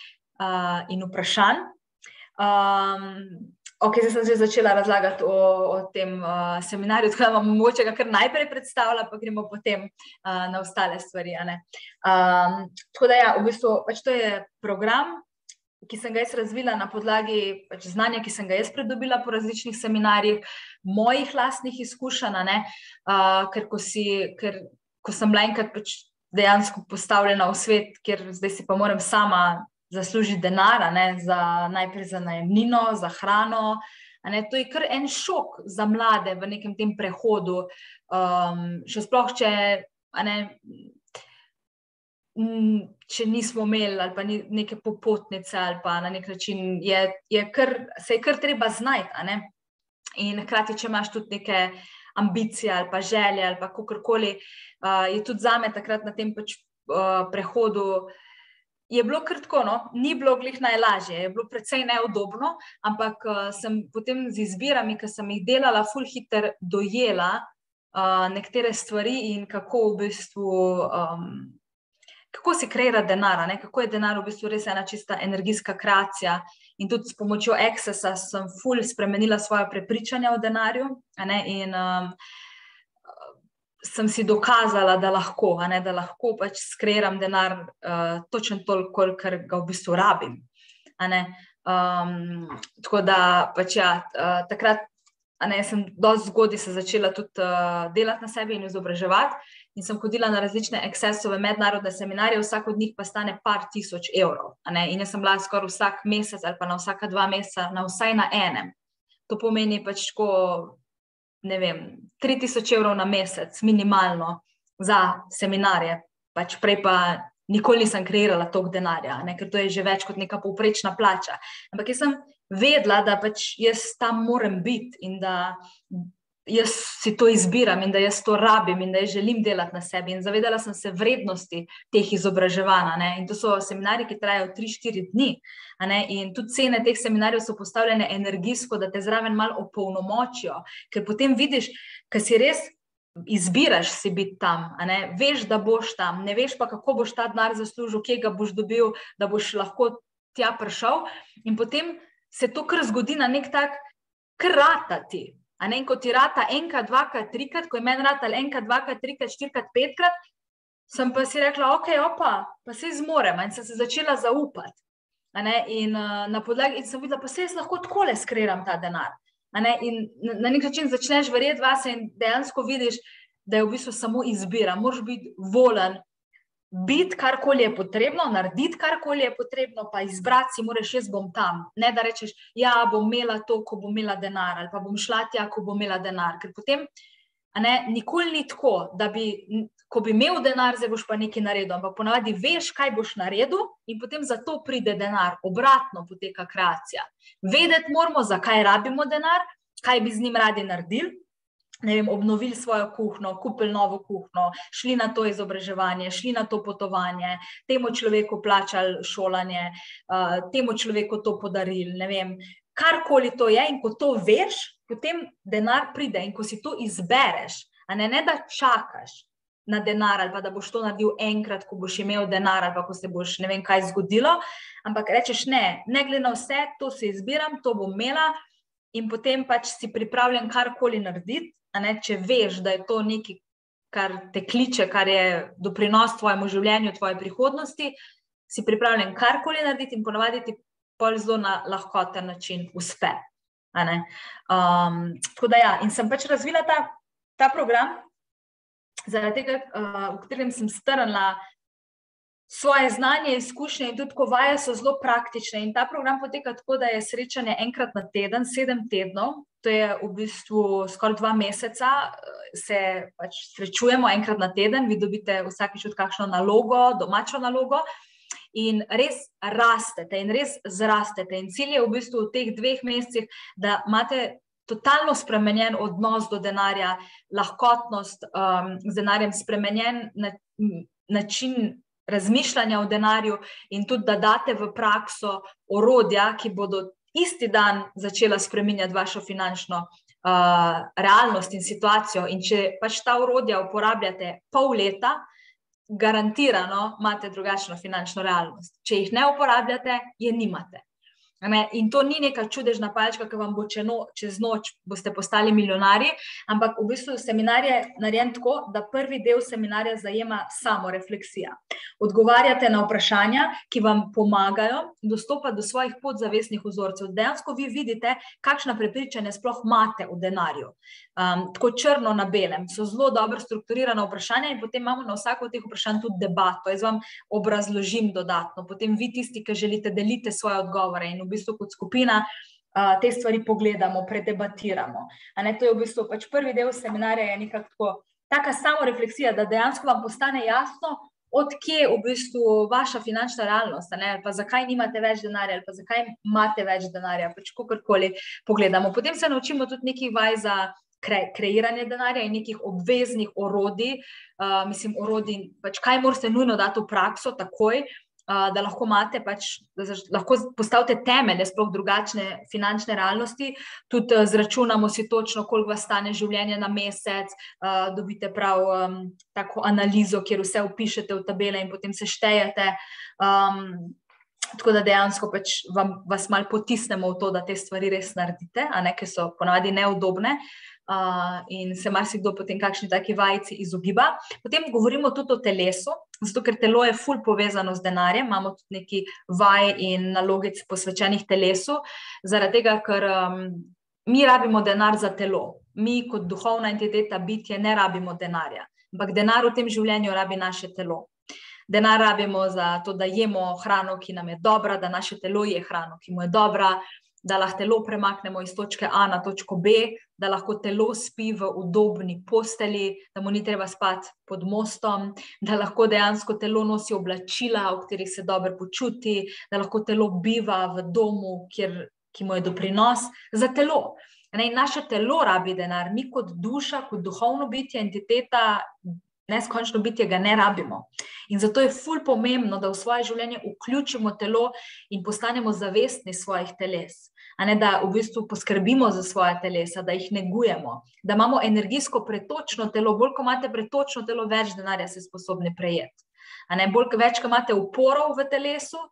uh, in vprašanj. Um, ok, zdaj sem že začela razlagati o, o tem uh, seminarju, tako da vam mogoče ga kar najprej predstavlja, pa gremo potem uh, na ostale stvari, a ne. Um, tako da ja, v bistvu pač to je program, ki sem ga jaz razvila na podlagi pač znanja, ki sem ga jaz pridobila po različnih seminarjih, mojih lastnih izkušenj, ne, uh, ker, ko si, ker ko sem bila enkrat pač dejansko postavljena v svet, kjer zdaj si pa moram sama zaslužiti denar, ne, za, najprej za najemnino, za hrano, A ne, to je kar en šok za mlade v nekem tem prehodu, um, še sploh, če, a ne, če nismo imeli ali pa neke popotnice ali pa na nek način je, je kar, se je kar treba znajti, a ne. In hkrati, če imaš tudi neke ambicije ali pa želje ali pa kakorkoli, uh, je tudi zame takrat na tem pač uh, prehodu je bilo kar tako, no, ni bilo glih najlažje, je bilo precej neudobno, ampak uh, sem potem z izbirami, ki sem jih delala, ful hiter dojela uh, nekatere stvari in kako v bistvu um, kako se kreira denar, ne? Kako je denar v bistvu res ena čista energijska kreacija in tudi s pomočjo Accessa sem ful spremenila svoje prepričanja o denarju, a ne? In um, sem si dokazala, da lahko, a ne? Da lahko pač skreiram denar uh, točno toliko, kolikor ga v bistvu rabim, a ne? Um, tako da pač ja, uh, takrat a ne, sem dosti zgodaj se začela tudi uh, delati na sebi in izobraževati in sem hodila na različne Accessove mednarodne seminarje, vsak od njih pa stane par tisoč evrov. A ne? In jaz sem bila skoraj vsak mesec ali pa na vsaka dva meseca, na vsaj na enem. To pomeni pač tako, ne vem, tri tisoč evrov na mesec minimalno za seminarje. Pač prej pa nikoli nisem kreirala toliko denarja, ne? Ker to je že več kot neka povprečna plača. Ampak jaz sem vedela, da pač jaz tam moram biti in da jaz si to izbiram in da jaz to rabim in da jaz želim delati na sebi. In zavedala sem se vrednosti teh izobraževanj, ne? In to so seminarji, ki trajajo tri štiri dni. A ne? In tudi cene teh seminarjev so postavljene energijsko, da te zraven malo opolnomočijo, ker potem vidiš, ker si res izbiraš si biti tam, a ne? Veš, da boš tam, ne veš pa, kako boš ta denar zaslužil, kje ga boš dobil, da boš lahko tja prišel in potem se to kar zgodi na nek tak, kar rata ti. A ne, ko ti rata enkrat, dvakrat, trikrat, ko je meni ratal enkrat, dvakrat, trikrat, štirikrat, petkrat, sem pa si rekla, ok, opa, pa se zmorem in sem se začela zaupati. A ne, in uh, na podlagi in sem videla, pa se jaz lahko takole skreiram ta denar. A ne, in na, na nek način začneš verjeti vase in dejansko vidiš, da je v bistvu samo izbira. Moraš biti volen, biti karkoli je potrebno, narediti karkoli je potrebno, pa izbrati si moraš, jaz bom tam. Ne da rečeš, ja, bom imela to, ko bom imela denar, ali pa bom šla tja, ko bom imela denar. Ker potem, a ne, nikoli ni tako, da bi, ko bi imel denar, zdaj boš pa nekaj naredil, ampak ponavadi veš, kaj boš naredil in potem za to pride denar, obratno poteka kreacija. Vedeti moramo, zakaj rabimo denar, kaj bi z njim radi naredili, ne vem, obnovili svojo kuhno, kupili novo kuhno, šli na to izobraževanje, šli na to potovanje, temu človeku plačali šolanje, uh, temu človeku to podarili, ne vem, karkoli to je in ko to veš, potem denar pride in ko si to izbereš, a ne, ne da čakaš na denar ali pa da boš to naredil enkrat, ko boš imel denar ali pa ko se boš ne vem kaj zgodilo, ampak rečeš ne, ne glede na vse, to se izbiram, to bom imela in potem pač si pripravljen karkoli narediti, a ne, če veš, da je to nekaj, kar te kliče, kar je doprinos tvojemu življenju, tvoje prihodnosti, si pripravljen karkoli narediti in ponavadi ti pol zelo na lahkoten način uspe. A ne? Um, tako da ja, in sem pač razvila ta, ta program, zaradi tega, uh, v katerem sem strnila svoje znanje, izkušnje in tudi ko vaje so zelo praktične in ta program poteka tako, da je srečanje enkrat na teden, sedem tednov, to je v bistvu skoraj dva meseca, se pač srečujemo enkrat na teden, vi dobite vsakič od kakšno nalogo, domačo nalogo in res rastete in res zrastete in cilj je v bistvu v teh dveh mesecih, da imate totalno spremenjen odnos do denarja, lahkotnost um, z denarjem, spremenjen na, način razmišljanja o denarju in tudi, da date v prakso orodja, ki bodo isti dan začela spreminjati vašo finančno uh, realnost in situacijo. In če pač ta orodja uporabljate pol leta, garantirano imate drugačno finančno realnost. Če jih ne uporabljate, je nimate. In to ni neka čudežna palčka, ki vam bo čez noč boste postali milijonarji, ampak v bistvu seminar je narejen tako, da prvi del seminarja zajema samo refleksija. Odgovarjate na vprašanja, ki vam pomagajo dostopati do svojih podzavestnih vzorcev. Dejansko vi vidite, kakšna prepričanja sploh imate o denarju. Um, tako črno na belem. So zelo dobro strukturirana vprašanja in potem imamo na vsako od teh vprašanj tudi debato. Jaz vam obrazložim dodatno. Potem vi tisti, ki želite, delite svoje odgovore in v bistvu kot skupina te stvari pogledamo, predebatiramo. A ne, to je v bistvu pač prvi del seminarja, je nekako tako, taka samorefleksija, da dejansko vam postane jasno, odkje v bistvu vaša finančna realnost, ne, ali pa zakaj nimate več denarja, ali pa zakaj imate več denarja, pač kakorkoli pogledamo. Potem se naučimo tudi nekih vaj za kre, kreiranje denarja in nekih obveznih orodij, uh, mislim, orodij, pač kaj morate nujno dati v prakso takoj, da lahko imate, pač, da lahko postavite temelje sploh drugačne finančne realnosti, tudi zračunamo si točno, koliko vas stane življenje na mesec, dobite prav um, tako analizo, kjer vse upišete v tabele in potem se štejete, um, tako da dejansko pač vam, vas malo potisnemo v to, da te stvari res naredite, a ne, ki so ponavadi neudobne. Uh, in se marsikdo potem kakšni taki vajici izogiba. Potem govorimo tudi o telesu, zato ker telo je ful povezano z denarjem, imamo tudi neki vaj in nalogic posvečenih telesu, zaradi tega, ker um, mi rabimo denar za telo. Mi kot duhovna entiteta, bitje, ne rabimo denarja, ampak denar v tem življenju rabi naše telo. Denar rabimo za to, da jemo hrano, ki nam je dobra, da naše telo je hrano, ki mu je dobra, da lahko telo premaknemo iz točke A na točko B, da lahko telo spi v udobni posteli, da mu ni treba spati pod mostom, da lahko dejansko telo nosi oblačila, v katerih se dobro počuti, da lahko telo biva v domu, kjer, ki mu je doprinos za telo. Ne, naše telo rabi denar, mi kot duša, kot duhovno bitje, entiteta, neskončno bitje ga ne rabimo. In zato je ful pomembno, da v svoje življenje vključimo telo in postanemo zavestni svojih teles. A ne, da v bistvu poskrbimo za svoje telesa, da jih negujemo, da imamo energijsko pretočno telo, bolj ko imate pretočno telo, več denarja se sposobni prejeti. A ne, bolj več ko imate uporov v telesu,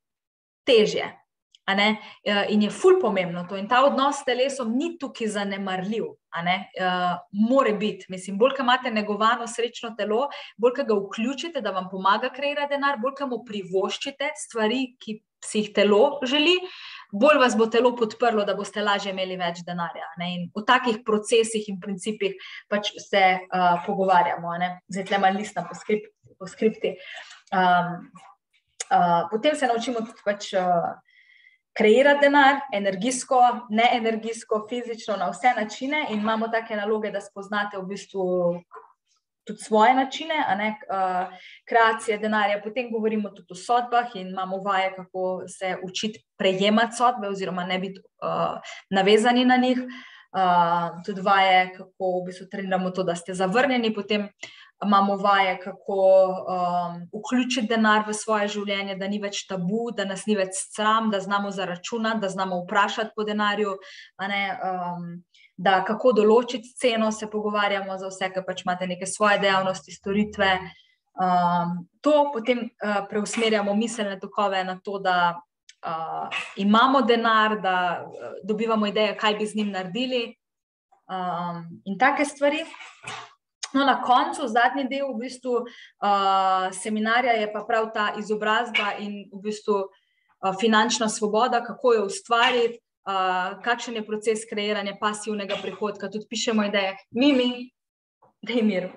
težje. A ne, in je ful pomembno to. In ta odnos s telesom ni tukaj zanemarljiv. A ne, uh, more biti. Mislim, bolj ko imate negovano srečno telo, bolj ko ga vključite, da vam pomaga kreirati denar, bolj ko mu privoščite stvari, ki si jih telo želi, bolj vas bo telo podprlo, da boste lažje imeli več denarja. Ne? In v takih procesih in principih pač se uh, pogovarjamo. Ne? Zdaj tle malo list na poskripti. poskripti. Um, uh, potem se naučimo tudi pač uh, kreirati denar, energijsko, neenergijsko, fizično, na vse načine in imamo take naloge, da spoznate v bistvu tudi svoje načine, a ne, uh, kreacije denarja. Potem govorimo tudi o sodbah in imamo vaje, kako se učiti prejemati sodbe oziroma ne biti uh, navezani na njih. Uh, tudi vaje, kako v bistvu treniramo to, da ste zavrnjeni, potem imamo vaje, kako um, vključiti denar v svoje življenje, da ni več tabu, da nas ni več sram, da znamo zaračunati, da znamo vprašati po denarju, a ne, um, da kako določiti ceno, se pogovarjamo za vse, ker pač imate neke svoje dejavnosti, storitve. Um, to potem uh, preusmerjamo miselne tokove na to, da uh, imamo denar, da uh, dobivamo ideje, kaj bi z njim naredili um, in take stvari. No, na koncu, zadnji del v bistvu uh, seminarja je pa prav ta izobrazba in v bistvu uh, finančna svoboda, kako jo ustvariti, uh, kakšen je proces kreiranja pasivnega prihodka. Tudi pišemo ideje. Mimi, daj mir,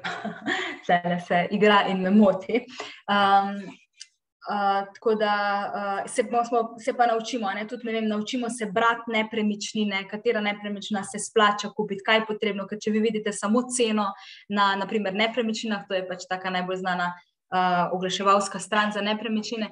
tle se igra in me moti. Um, Uh, tako da uh, se, smo, se pa naučimo, ne, tudi ne vem, naučimo se brati nepremičnine, katera nepremičnina se splača kupiti, kaj je potrebno, ker če vi vidite samo ceno na, na primer, nepremičninah, to je pač taka najbolj znana uh, oglaševalska stran za nepremičnine.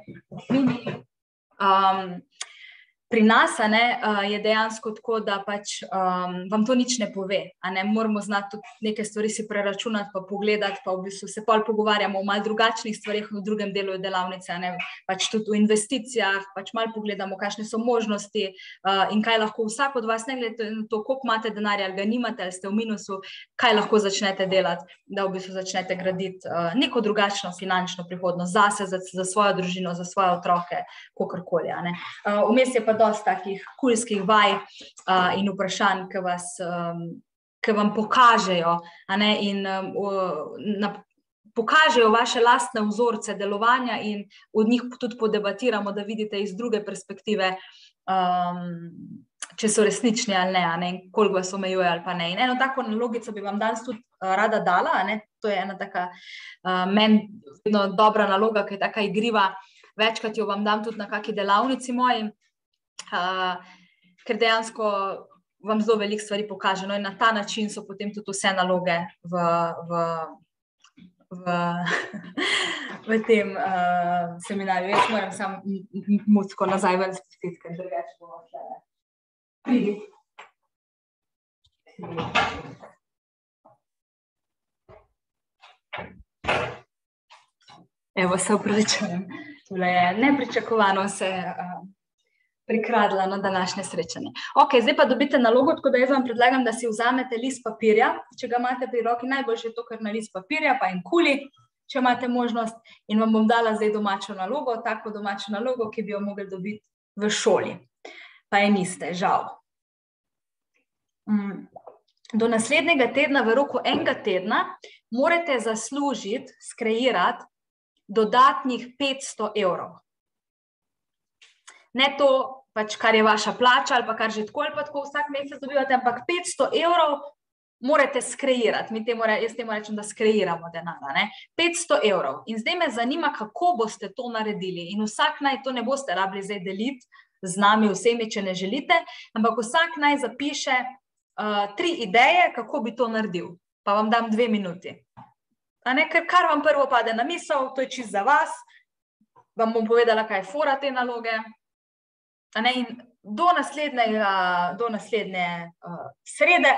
Um, pri nas a ne, uh, je dejansko tako, da pač um, vam to nič ne pove, a ne, moramo znati tudi neke stvari si preračunati, pa pogledati, pa v bistvu se pol pogovarjamo o malo drugačnih stvarih v drugem delu delavnice, a ne, pač tudi v investicijah, pač malo pogledamo, kakšne so možnosti uh, in kaj lahko vsak od vas, ne glede na to, koliko imate denarja, ali ga nimate, ali ste v minusu, kaj lahko začnete delati, da v bistvu začnete graditi uh, neko drugačno finančno prihodnost zase, za, za svojo družino, za svoje otroke, kakorkoli, a ne. Uh, vmes je pa dosti takih kulskih vaj uh, in vprašanj, ki vas, um, ki vam pokažejo, a ne, in um, na, pokažejo vaše lastne vzorce delovanja in od njih tudi podebatiramo, da vidite iz druge perspektive, um, če so resnični ali ne, a ne, koliko vas omejuje ali pa ne. In eno tako nalogico bi vam danes tudi uh, rada dala, a ne, to je ena taka uh, meni dobra naloga, ki je taka igriva, večkrat jo vam dam tudi na kaki delavnici moji. Uh, ker dejansko vam zelo veliko stvari pokaže. No, in na ta način so potem tudi vse naloge v, v, v, v tem uh, seminarju. Jaz moram sam mucko nazaj ven spustiti, ker drugače bomo šle. Pridi. Evo, se upravičujem. Tole je nepričakovano se uh, prikradla na današnje srečanje. Ok, zdaj pa dobite nalogo, tako da jaz vam predlagam, da si vzamete list papirja. Če ga imate pri roki, najboljše je to, kar na list papirja, pa en kuli, če imate možnost. In vam bom dala zdaj domačo nalogo, tako domačo nalogo, ki bi jo mogli dobiti v šoli. Pa je niste, žal. Mm. Do naslednjega tedna, v roku enega tedna, morate zaslužiti, skreirati dodatnih petsto evrov. Ne to, pač, kar je vaša plača, ali pa kar že tako ali pa tako vsak mesec dobivate, ampak petsto evrov morate skreirati. Mi temu, jaz temu rečem, da skreiramo denara, ne? petsto evrov. In zdaj me zanima, kako boste to naredili. In vsak naj, to ne boste rabili zdaj deliti z nami vsemi, če ne želite, ampak vsak naj zapiše uh, tri ideje, kako bi to naredil. Pa vam dam dve minuti. A ne, ker kar vam prvo pade na misel, to je čisto za vas, vam bom povedala, kaj je fora te naloge. A ne, in do naslednjega, do naslednje uh, srede,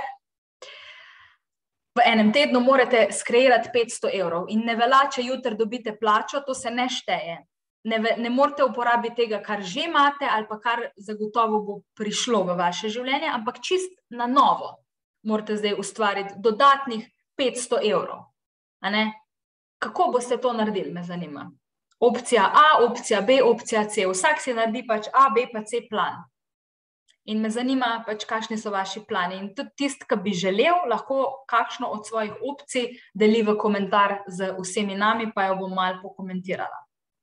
v enem tednu morate skreirati petsto evrov in ne velja, če jutri dobite plačo, to se ne šteje. Ne, ne morate uporabiti tega, kar že imate ali pa kar zagotovo bo prišlo v vaše življenje, ampak čist na novo morate zdaj ustvariti dodatnih petsto evrov. A ne? Kako boste to naredili, me zanima. Opcija A, opcija B, opcija C. Vsak si naredi pač A, B pa C plan. In me zanima pač, kakšni so vaši plani. In tudi tisti, ki bi želel, lahko kakšno od svojih opcij deli v komentar z vsemi nami, pa jo bom malo pokomentirala.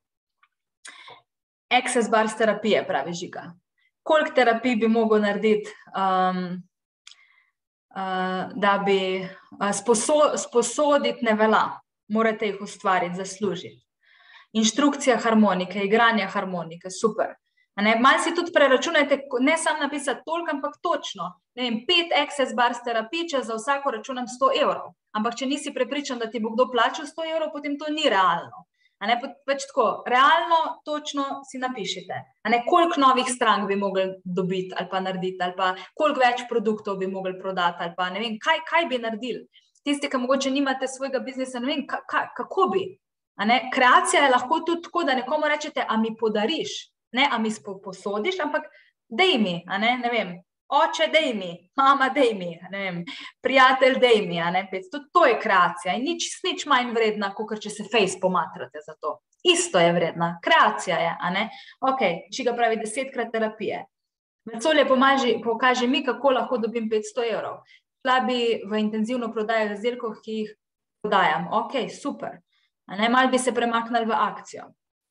Access bars terapije, pravi Žiga. Koliko terapij bi mogel narediti, um, uh, da bi uh, sposo, sposoditi ne velja. Morate jih ustvariti, zaslužiti. Inštrukcija harmonike, igranja harmonike, super. Malo si tudi preračunajte, ne samo napisati toliko, ampak točno. Ne vem, pet access bars terapij, če za vsako računam sto evrov. Ampak če nisi prepričan, da ti bo kdo plačal sto evrov, potem to ni realno. A ne, pač tako, realno, točno si napišite. A ne, koliko novih strank bi mogli dobiti ali pa narediti, ali pa koliko več produktov bi mogli prodati, ali pa ne vem, kaj, kaj bi naredili. Tisti, ki mogoče nimate svojega biznisa, ne vem, ka, ka, kako bi. A ne, kreacija je lahko tudi tako, da nekomu rečete, a mi podariš, ne, a mi posodiš, ampak dej mi, a ne, ne vem, oče dej mi, mama dej mi, ne vem, prijatelj dej mi, a ne, tudi to je kreacija in nič, nič manj vredna, kot če se fejs pomatrate za to. Isto je vredna, kreacija je, a ne. Ok, Žiga pravi desetkrat terapije. Vesolje pokaže mi, kako lahko dobim petsto evrov. Šla bi v intenzivno prodajo izdelkov, ki jih prodajam. Ok, super. A ne, malo bi se premaknili v akcijo.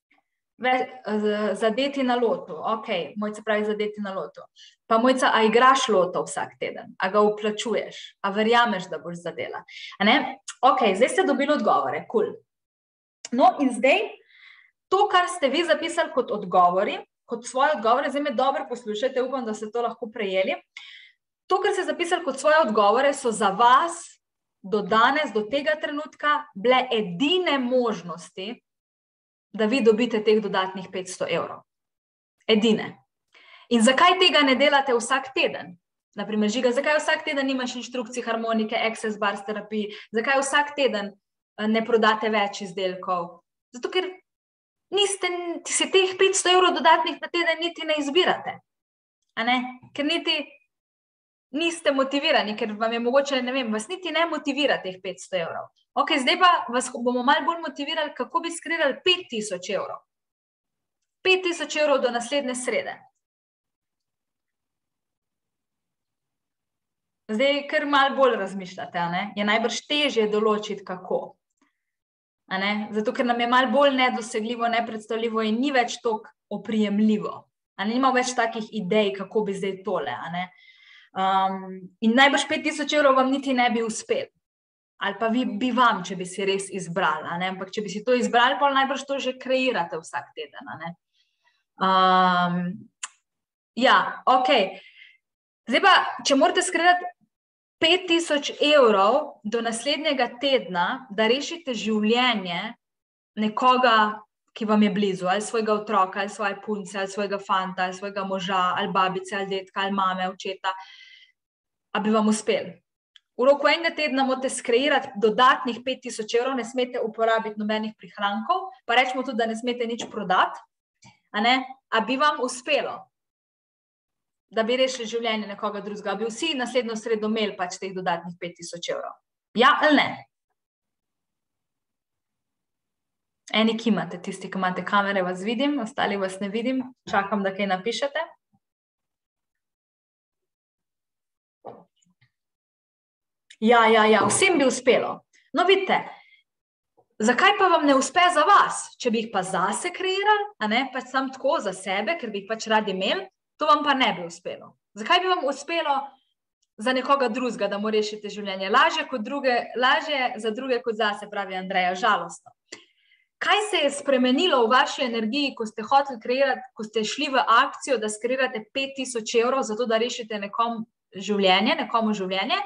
Zadeti na lotu. Ok, Mojca pravi zadeti na lotu. Pa Mojca, a igraš loto vsak teden? A ga vplačuješ? A verjameš, da boš zadela? A ne? Ok, zdaj ste dobili odgovore. Cool. No in zdaj, to, kar ste vi zapisali kot odgovori, kot svoje odgovore, zdaj me dobro poslušajte, upam, da ste to lahko prejeli. To, kar ste zapisali kot svoje odgovore, so za vas do danes, do tega trenutka, bile edine možnosti, da vi dobite teh dodatnih petsto evrov. Edine. In zakaj tega ne delate vsak teden? Naprimer, Žiga, zakaj vsak teden nimaš inštrukcij harmonike, access bars terapij? Zakaj vsak teden ne prodate več izdelkov? Zato, ker niste, si teh petsto evrov dodatnih na teden niti ne izbirate. A ne? Ker niti niste motivirani, ker vam je mogoče, ne vem, vas niti ne motivira teh petsto evrov. Ok, zdaj pa vas bomo malo bolj motivirali, kako bi skreirali pet tisoč evrov. pet tisoč evrov do naslednje srede. Zdaj, ker malo bolj razmišljate, a ne? Je najbrž težje določiti, kako. A ne? Zato, ker nam je malo bolj nedosegljivo, nepredstavljivo in ni več toliko oprijemljivo. A ne? Nima več takih idej, kako bi zdaj tole, a ne? Um, in najbrž pet tisoč evrov vam niti ne bi uspel. Ali pa vi bi vam, če bi si res izbrali. A ne? Ampak če bi si to izbrali, pa najbrž to že kreirate vsak teden. A ne? Um, ja, ok. Zdaj pa, če morate skrenati pet tisoč evrov do naslednjega tedna, da rešite življenje nekoga, ki vam je blizu, ali svojega otroka, ali svoje punce, ali svojega fanta, ali svojega moža, ali babice, ali detka, ali mame, očeta, a bi vam uspel. V roku enega tedna morate skreirati dodatnih pet tisoč evrov, ne smete uporabiti nobenih prihrankov, pa rečemo tudi, da ne smete nič prodati, a ne, a bi vam uspelo, da bi rešili življenje nekoga drugega, bi vsi naslednjo sredo imeli pač teh dodatnih pet tisoč evrov. Ja ali ne? Eni kimate, tisti, ki imate kamere, vas vidim, ostali vas ne vidim, čakam, da kaj napišete. Ja, ja, ja, vsem bi uspelo. No, vidite, zakaj pa vam ne uspe za vas? Če bi jih pa zase kreirali, a ne, pač sam tako za sebe, ker bi jih pač radi imeli, to vam pa ne bi uspelo. Zakaj bi vam uspelo za nekoga drugega, da mu rešite življenje? Lažje kot druge, lažje za druge kot zase, pravi Andreja, žalostno. Kaj se je spremenilo v vaši energiji, ko ste hoteli kreirati, ko ste šli v akcijo, da skreirate pet tisoč evrov, zato da rešite nekom življenje, nekomu življenje?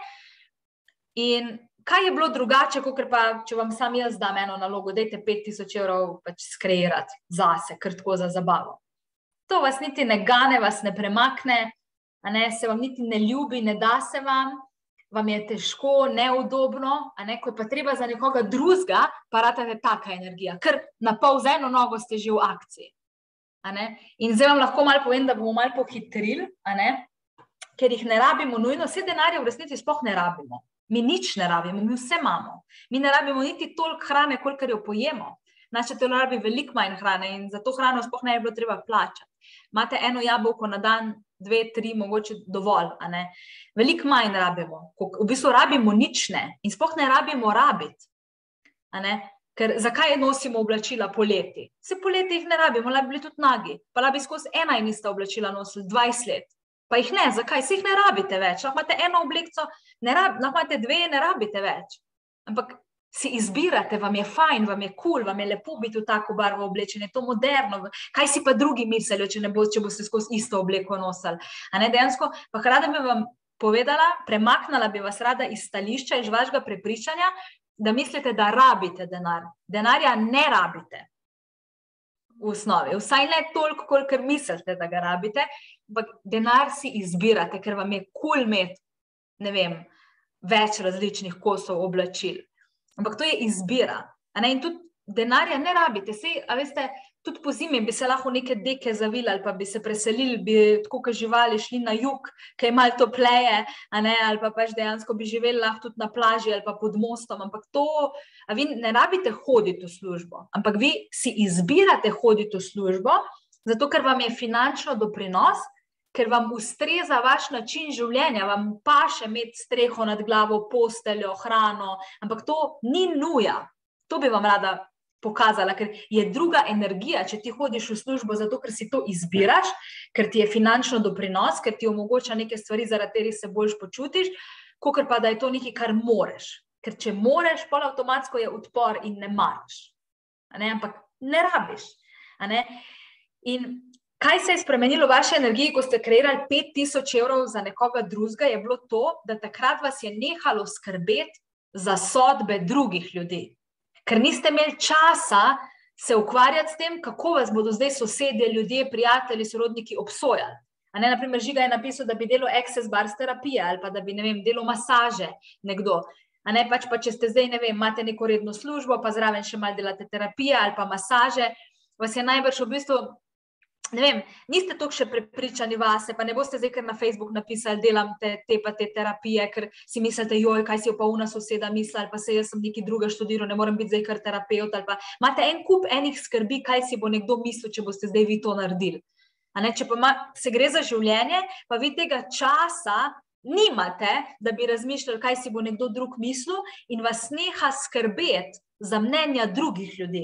In kaj je bilo drugače, kakor pa, če vam sam jaz dam eno nalogo, dajte pet tisoč evrov pač skreirati zase, kar tako za zabavo. To vas niti ne gane, vas ne premakne, a ne, se vam niti ne ljubi, ne da se vam, vam je težko, neudobno, a ne, ko je pa treba za nekoga drugega, pa ratate taka energija, ker na pol z eno nogo ste že v akciji. A ne? In zdaj vam lahko malo povem, da bomo malo pohitrili, a ne, ker jih ne rabimo nujno, vse denarje v resnici sploh ne rabimo. Mi nič ne rabimo, mi vse imamo. Mi ne rabimo niti toliko hrane, kolikor jo pojemo. Naše telo rabi veliko manj hrane in za to hrano sploh ne je bilo treba plačati. Imate eno jabolko na dan, dve, tri, mogoče dovolj, a ne. Veliko manj rabimo. V bistvu rabimo nič ne in sploh ne rabimo rabiti, a ne. Ker zakaj nosimo oblačila poleti? Vse poleti jih ne rabimo, lahko bili tudi nagi. Pa lahko bi skozi ena in ista oblačila nosili dvajset let. Pa jih ne, zakaj? Se jih ne rabite več. Lahko imate eno oblekco, lahko imate dve, ne rabite več. Ampak si izbirate, vam je fajn, vam je cool, vam je lepo biti v tako barvo oblečen, je to moderno. Kaj si pa drugi mislijo, če ne bo, če boste skozi isto obleko nosili? A ne, dejansko, pa rada bi vam povedala, premaknila bi vas rada iz stališča, iz vašega prepričanja, da mislite, da rabite denar. Denarja ne rabite v osnovi. Vsaj ne toliko, kolikor mislite, da ga rabite, ampak denar si izbirate, ker vam je cool imeti, ne vem, več različnih kosov oblačil. Ampak to je izbira. A ne? In tudi denarja ne rabite. Sej, a veste, tudi po zimi bi se lahko neke deke zavili ali pa bi se preselili, bi tako kot živali šli na jug, kaj je malo topleje, a ne? Ali pa pač dejansko bi živeli lahko tudi na plaži ali pa pod mostom. Ampak to, a vi ne rabite hoditi v službo, ampak vi si izbirate hoditi v službo, zato ker vam je finančno doprinos, ker vam ustreza vaš način življenja, vam paše imeti streho nad glavo, posteljo, hrano, ampak to ni nuja. To bi vam rada pokazala, ker je druga energija, če ti hodiš v službo zato, ker si to izbiraš, ker ti je finančno doprinos, ker ti omogoča neke stvari, zaradi katerih se boljš počutiš, kakor pa da je to nekaj, kar moreš. Ker če moreš, pol avtomatsko je odpor in ne maraš. A ne? Ampak ne rabiš. A ne? In kaj se je spremenilo v vaši energiji, ko ste kreirali pet tisoč evrov za nekoga drugega, je bilo to, da takrat vas je nehalo skrbeti za sodbe drugih ljudi. Ker niste imeli časa se ukvarjati s tem, kako vas bodo zdaj sosedje, ljudje, prijatelji, sorodniki obsojali. A ne, naprimer, Žiga je napisal, da bi delal access bars terapije ali pa da bi, ne vem, delal masaže nekdo. A ne, pač pa če ste zdaj, ne vem, imate neko redno službo, pa zraven še malo delate terapije ali pa masaže, vas je najbrž v bistvu, ne vem, niste toliko še prepričani vase, pa ne boste zdaj kar na Facebook napisali, delam te, te pa te terapije, ker si mislite, joj, kaj si jo pa una soseda misla, ali pa se jaz sem nekaj druga študiral, ne morem biti zdaj kar terapeut, ali pa imate en kup enih skrbi, kaj si bo nekdo mislil, če boste zdaj vi to naredili. A ne, če pa ma, se gre za življenje, pa vi tega časa nimate, da bi razmišljali, kaj si bo nekdo drug mislil in vas neha skrbeti za mnenja drugih ljudi.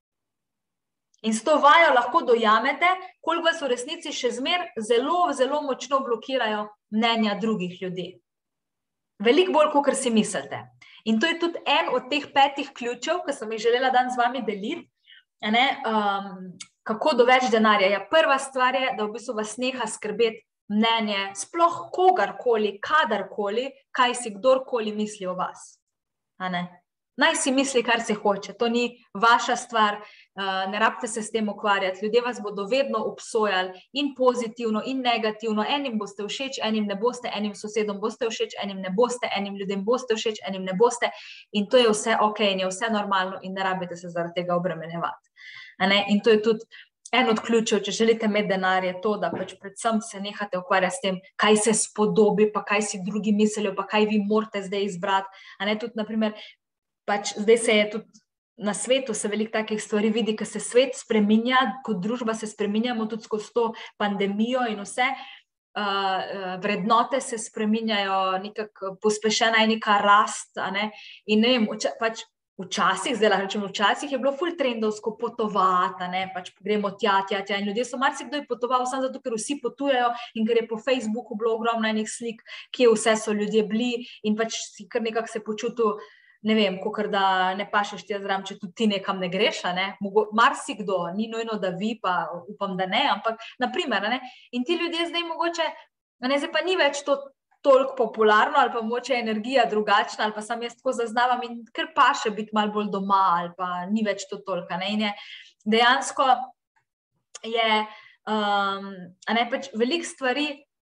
In s to vajo lahko dojamete, koliko vas v resnici še zmer zelo, zelo močno blokirajo mnenja drugih ljudi. Veliko bolj, kakor si mislite. In to je tudi en od teh petih ključev, ki sem jih želela danes z vami deliti, a ne, um, kako do več denarja. Ja, prva stvar je, da v bistvu vas neha skrbeti mnenje sploh kogarkoli, kadarkoli, kaj si kdorkoli misli o vas. A ne? Naj si misli, kar se hoče, to ni vaša stvar, ne rabite se s tem ukvarjati, ljudje vas bodo vedno obsojali in pozitivno in negativno, enim boste všeč, enim ne boste, enim sosedom boste všeč, enim ne boste, enim ljudem boste všeč, enim ne boste in to je vse ok in je vse normalno in ne rabite se zaradi tega obremenjevati. A ne? In to je tudi en od ključev, če želite imeti denar, je to, da pač predvsem se nehate ukvarjati s tem, kaj se spodobi, pa kaj si drugi mislijo, pa kaj vi morate zdaj izbrati. A ne, tudi, naprimer, pač zdaj se je tudi na svetu se veliko takih stvari vidi, ker se svet spreminja, kot družba se spreminjamo tudi skozi to pandemijo in vse, uh, vrednote se spreminjajo, nekako pospešena je neka rast, a ne, in ne vem, pač včasih, zdaj lahko rečem, včasih je bilo ful trendovsko potovati, ne, pač gremo tja, tja, tja in ljudje so marsikdo je potoval samo zato, ker vsi potujejo in ker je po Facebooku bilo ogromno enih slik, kje vse so ljudje bili in pač si kar nekako se počutil, ne vem, kakor da ne pašeš ti zraven, če tudi ti nekam ne greš, a ne, marsikdo, ni nujno, da vi, pa upam, da ne, ampak naprimer, a ne, in ti ljudje zdaj mogoče, a ne, zdaj pa ni več to toliko popularno, ali pa mogoče energija drugačna, ali pa sam jaz tako zaznavam in ker paše biti malo bolj doma, ali pa ni več to toliko, ne, in je dejansko je, um, a ne, pač veliko stvari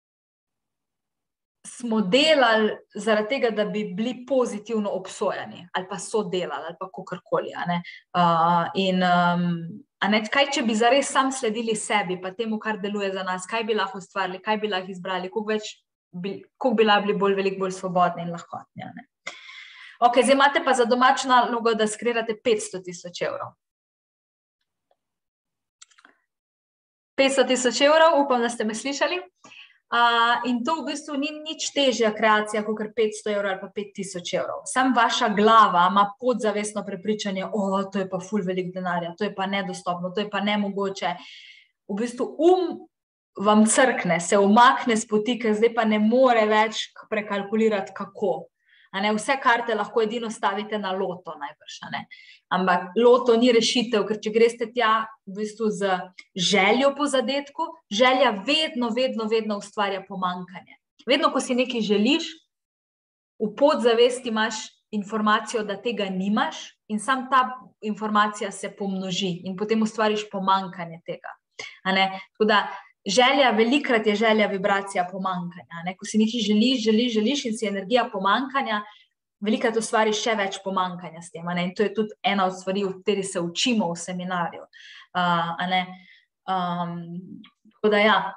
smo delali zaradi tega, da bi bili pozitivno obsojeni, ali pa so delali, ali pa kakorkoli, a ne, uh, in um, a ne, kaj, če bi zares sam sledili sebi, pa temu, kar deluje za nas, kaj bi lahko ustvarili, kaj bi lahko izbrali, koliko več Bi, koliko bi bili bolj, veliko bolj svobodni in lahkotni. Ok, zdaj imate pa za domačno nalogo, da skreirate petsto tisoč evrov. petsto tisoč evrov, upam, da ste me slišali. Uh, in to v bistvu ni nič težja kreacija, kot petsto evrov ali pa pet tisoč evrov. Sam vaša glava ima podzavestno prepričanje, o, to je pa ful veliko denarja, to je pa nedostopno, to je pa nemogoče. V bistvu um vam crkne, se umakne s poti, ker zdaj pa ne more več prekalkulirati kako. A ne, vse karte lahko edino stavite na loto najbrž, a ne. Ampak loto ni rešitev, ker če greste tja v bistvu z željo po zadetku, želja vedno, vedno, vedno ustvarja pomanjkanje. Vedno, ko si nekaj želiš, v podzavesti imaš informacijo, da tega nimaš in sam ta informacija se pomnoži in potem ustvariš pomanjkanje tega. A ne, tako da želja, velikrat je želja vibracija pomanjkanja. Ne? Ko si nekaj želiš, želiš, želiš in si energija pomanjkanja, velikrat ustvariš še več pomanjkanja s tem. A ne? In to je tudi ena od stvari, v kateri se učimo v seminarju. Uh, a ne? Um, tako da ja.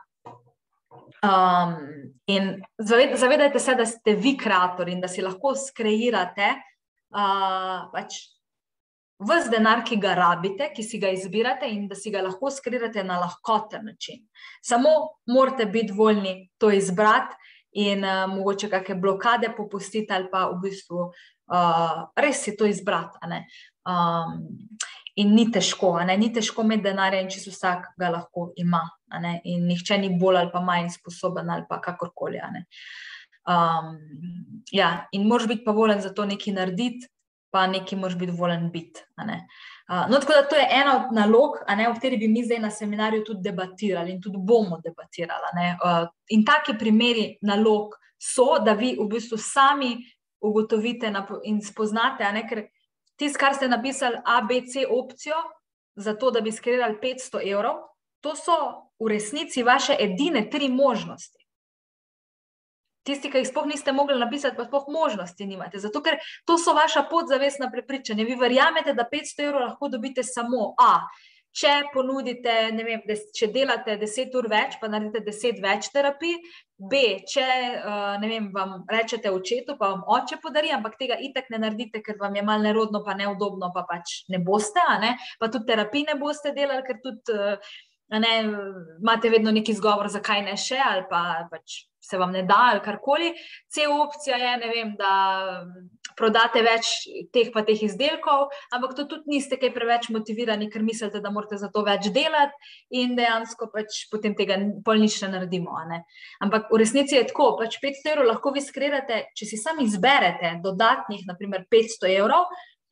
Um, in zavedajte se, da ste vi kreator in da si lahko skreirate uh, pač ves denar, ki ga rabite, ki si ga izbirate in da si ga lahko skreirate na lahkoten način. Samo morate biti voljni to izbrati in uh, mogoče kakšne blokade popustiti ali pa v bistvu uh, res si to izbrati. A ne? Um, in ni težko, a ne? Ni težko imeti denarja in čisto vsak ga lahko ima. A ne? In nihče ni bolj ali pa manj sposoben ali pa kakorkoli. A ne? Um, ja, in moraš biti pa voljen za to nekaj narediti, pa nekaj moraš biti voljen biti. Uh, no, tako da to je ena od nalog, a ne, o kateri bi mi zdaj na seminarju tudi debatirali in tudi bomo debatirali. Ne. Uh, in taki primeri nalog so, da vi v bistvu sami ugotovite in spoznate, a ne, ker tisto, kar ste napisali A, B, C opcijo, za to, da bi skreirali petsto evrov, to so v resnici vaše edine tri možnosti. Tisti, ki jih sploh niste mogli napisati, pa sploh možnosti nimate. Zato, ker to so vaša podzavestna prepričanja. Vi verjamete, da petsto evrov lahko dobite samo A. Če ponudite, ne vem, če delate deset ur več, pa naredite deset več terapij. B, če, ne vem, vam rečete očetu, pa vam oče podari, ampak tega itak ne naredite, ker vam je malo nerodno, pa neudobno, pa pač ne boste, a ne? Pa tudi terapij ne boste delali, ker tudi, a ne, imate vedno neki izgovor, zakaj ne še, ali pa pač se vam ne da, ali karkoli. C opcija je, ne vem, da prodate več teh pa teh izdelkov, ampak to tudi niste kaj preveč motivirani, ker mislite, da morate za to več delati in dejansko pač potem tega pol nič ne naredimo. A ne? Ampak v resnici je tako, pač petsto evrov lahko vi skreirate, če si sami izberete dodatnih, na primer petsto evrov,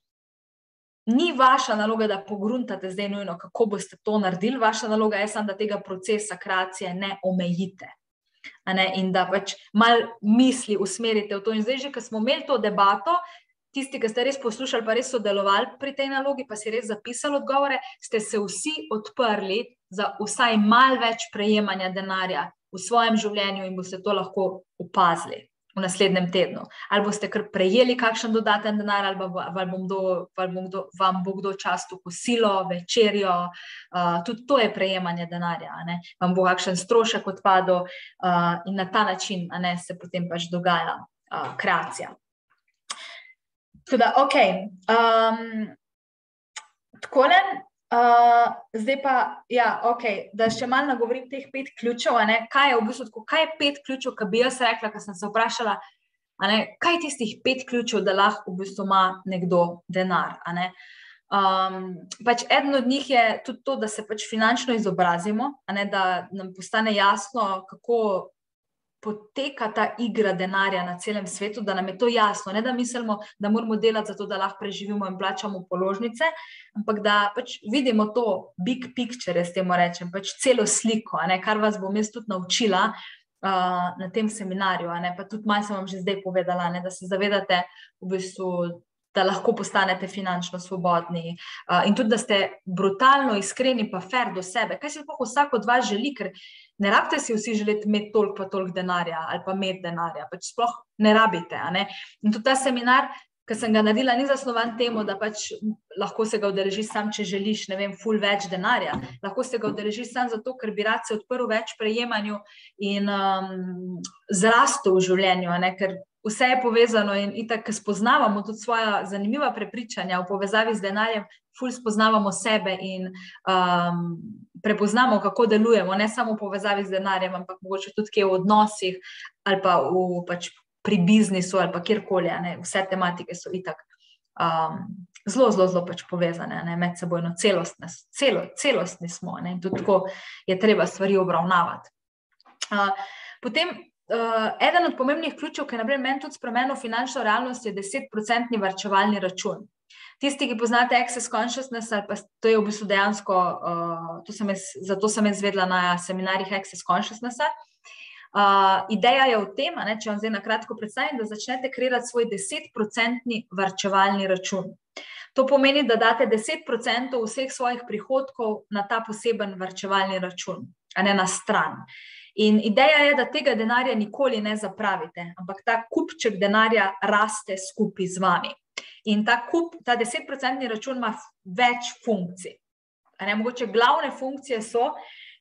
ni vaša naloga, da pogruntate zdaj nujno, kako boste to naredili, vaša naloga je samo, da tega procesa kreacije ne omejite. a ne, in da pač malo misli usmerite v to. In zdaj že, ko smo imeli to debato, tisti, ki ste res poslušali, pa res sodelovali pri tej nalogi, pa si res zapisali odgovore, ste se vsi odprli za vsaj malo več prejemanja denarja v svojem življenju in boste to lahko opazili v naslednjem tednu. Ali boste kar prejeli kakšen dodaten denar, ali, ba, ali, bom do, ali bom do, vam bo kdo častil kosilo, večerjo, uh, tudi to je prejemanje denarja, a ne? Vam bo kakšen strošek odpadel uh, in na ta način, a ne, se potem pač dogaja uh, kreacija. Tako da, ok, um, takole, uh, zdaj pa, ja, ok, da še malo nagovorim teh pet ključev, a ne, kaj je v bistvu, kaj je pet ključev, ki bi jaz rekla, ko sem se vprašala, a ne, kaj je tistih pet ključev, da lahko v bistvu ima nekdo denar, a ne. Um, pač eden od njih je tudi to, da se pač finančno izobrazimo, a ne, da nam postane jasno, kako poteka ta igra denarja na celem svetu, da nam je to jasno, ne da mislimo, da moramo delati za to, da lahko preživimo in plačamo položnice, ampak da pač vidimo to big picture, jaz temu rečem, pač celo sliko, a ne, kar vas bom jaz tudi naučila uh, na tem seminarju, a ne, pa tudi malo sem vam že zdaj povedala, ne, da se zavedate v bistvu, da lahko postanete finančno svobodni uh, in tudi, da ste brutalno iskreni pa fair do sebe. Kaj si lahko vsak od vas želi, ker ne rabite si vsi želeti imeti toliko pa toliko denarja ali pa imeti denarja, pač sploh ne rabite, a ne. In tudi ta seminar, ki sem ga naredila, ni zasnovan temu, da pač lahko se ga udeležiš sam, če želiš, ne vem, ful več denarja. Lahko se ga udeležiš sam zato, ker bi rad se odprl več prejemanju in um, zrastel v življenju, a ne, ker vse je povezano in itak, ko spoznavamo tudi svoja zanimiva prepričanja v povezavi z denarjem, ful spoznavamo sebe in um, prepoznamo, kako delujemo, ne samo v povezavi z denarjem, ampak mogoče tudi kje v odnosih ali pa v, pač, pri biznisu ali pa kjerkoli, ne, vse tematike so itak um, zelo, zelo, zelo pač povezane, ne, med sebojno, celostne, celo, celostni smo, ne, in tudi tako je treba stvari obravnavati. Uh, potem Uh, eden od pomembnih ključev, ki je naprej meni tudi spremenil finančno realnost, je desetprocentni varčevalni račun. Tisti, ki poznate Access Consciousness, ali pa to je v bistvu dejansko, uh, to sem jaz, zato sem jaz vedela na seminarjih Access Consciousnessa. Uh, ideja je v tem, a ne, če vam zdaj na kratko predstavim, da začnete kreirati svoj desetprocentni varčevalni račun. To pomeni, da date deset procentov vseh svojih prihodkov na ta poseben varčevalni račun, a ne na stran. In ideja je, da tega denarja nikoli ne zapravite, ampak ta kupček denarja raste skupaj z vami. In ta kup, ta desetprocentni račun ima več funkcij. A ne, mogoče glavne funkcije so,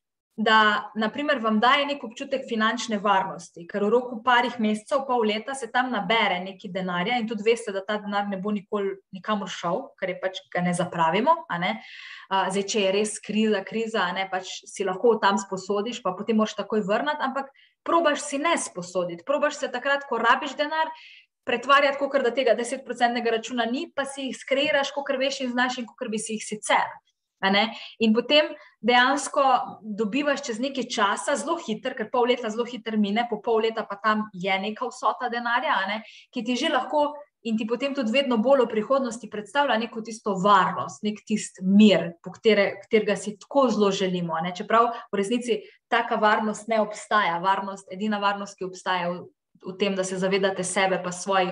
da naprimer vam daje nek občutek finančne varnosti, ker v roku parih mesecev, pol leta se tam nabere neki denarja in tudi veste, da ta denar ne bo nikoli nikamor šel, ker je pač ga ne zapravimo, a ne. Zdaj, če je res kriza, kriza, a ne, pač si lahko tam sposodiš, pa potem moraš takoj vrnati, ampak probaš si ne sposoditi, probaš se takrat, ko rabiš denar, pretvarjati, kakor da tega desetprocentnega računa ni, pa si jih skreiraš, kakor veš in znaš in kakor bi si jih sicer. A ne? In potem dejansko dobivaš čez nekaj časa, zelo hiter, ker pol leta zelo hiter mine, po pol leta pa tam je neka vsota denarja, a ne? Ki ti že lahko in ti potem tudi vedno bolj v prihodnosti predstavlja neko tisto varnost, nek tist mir, po katere, katerega si tako zelo želimo. A ne? Čeprav v resnici taka varnost ne obstaja. Varnost, edina varnost, ki obstaja v, v tem, da se zavedate sebe pa svojih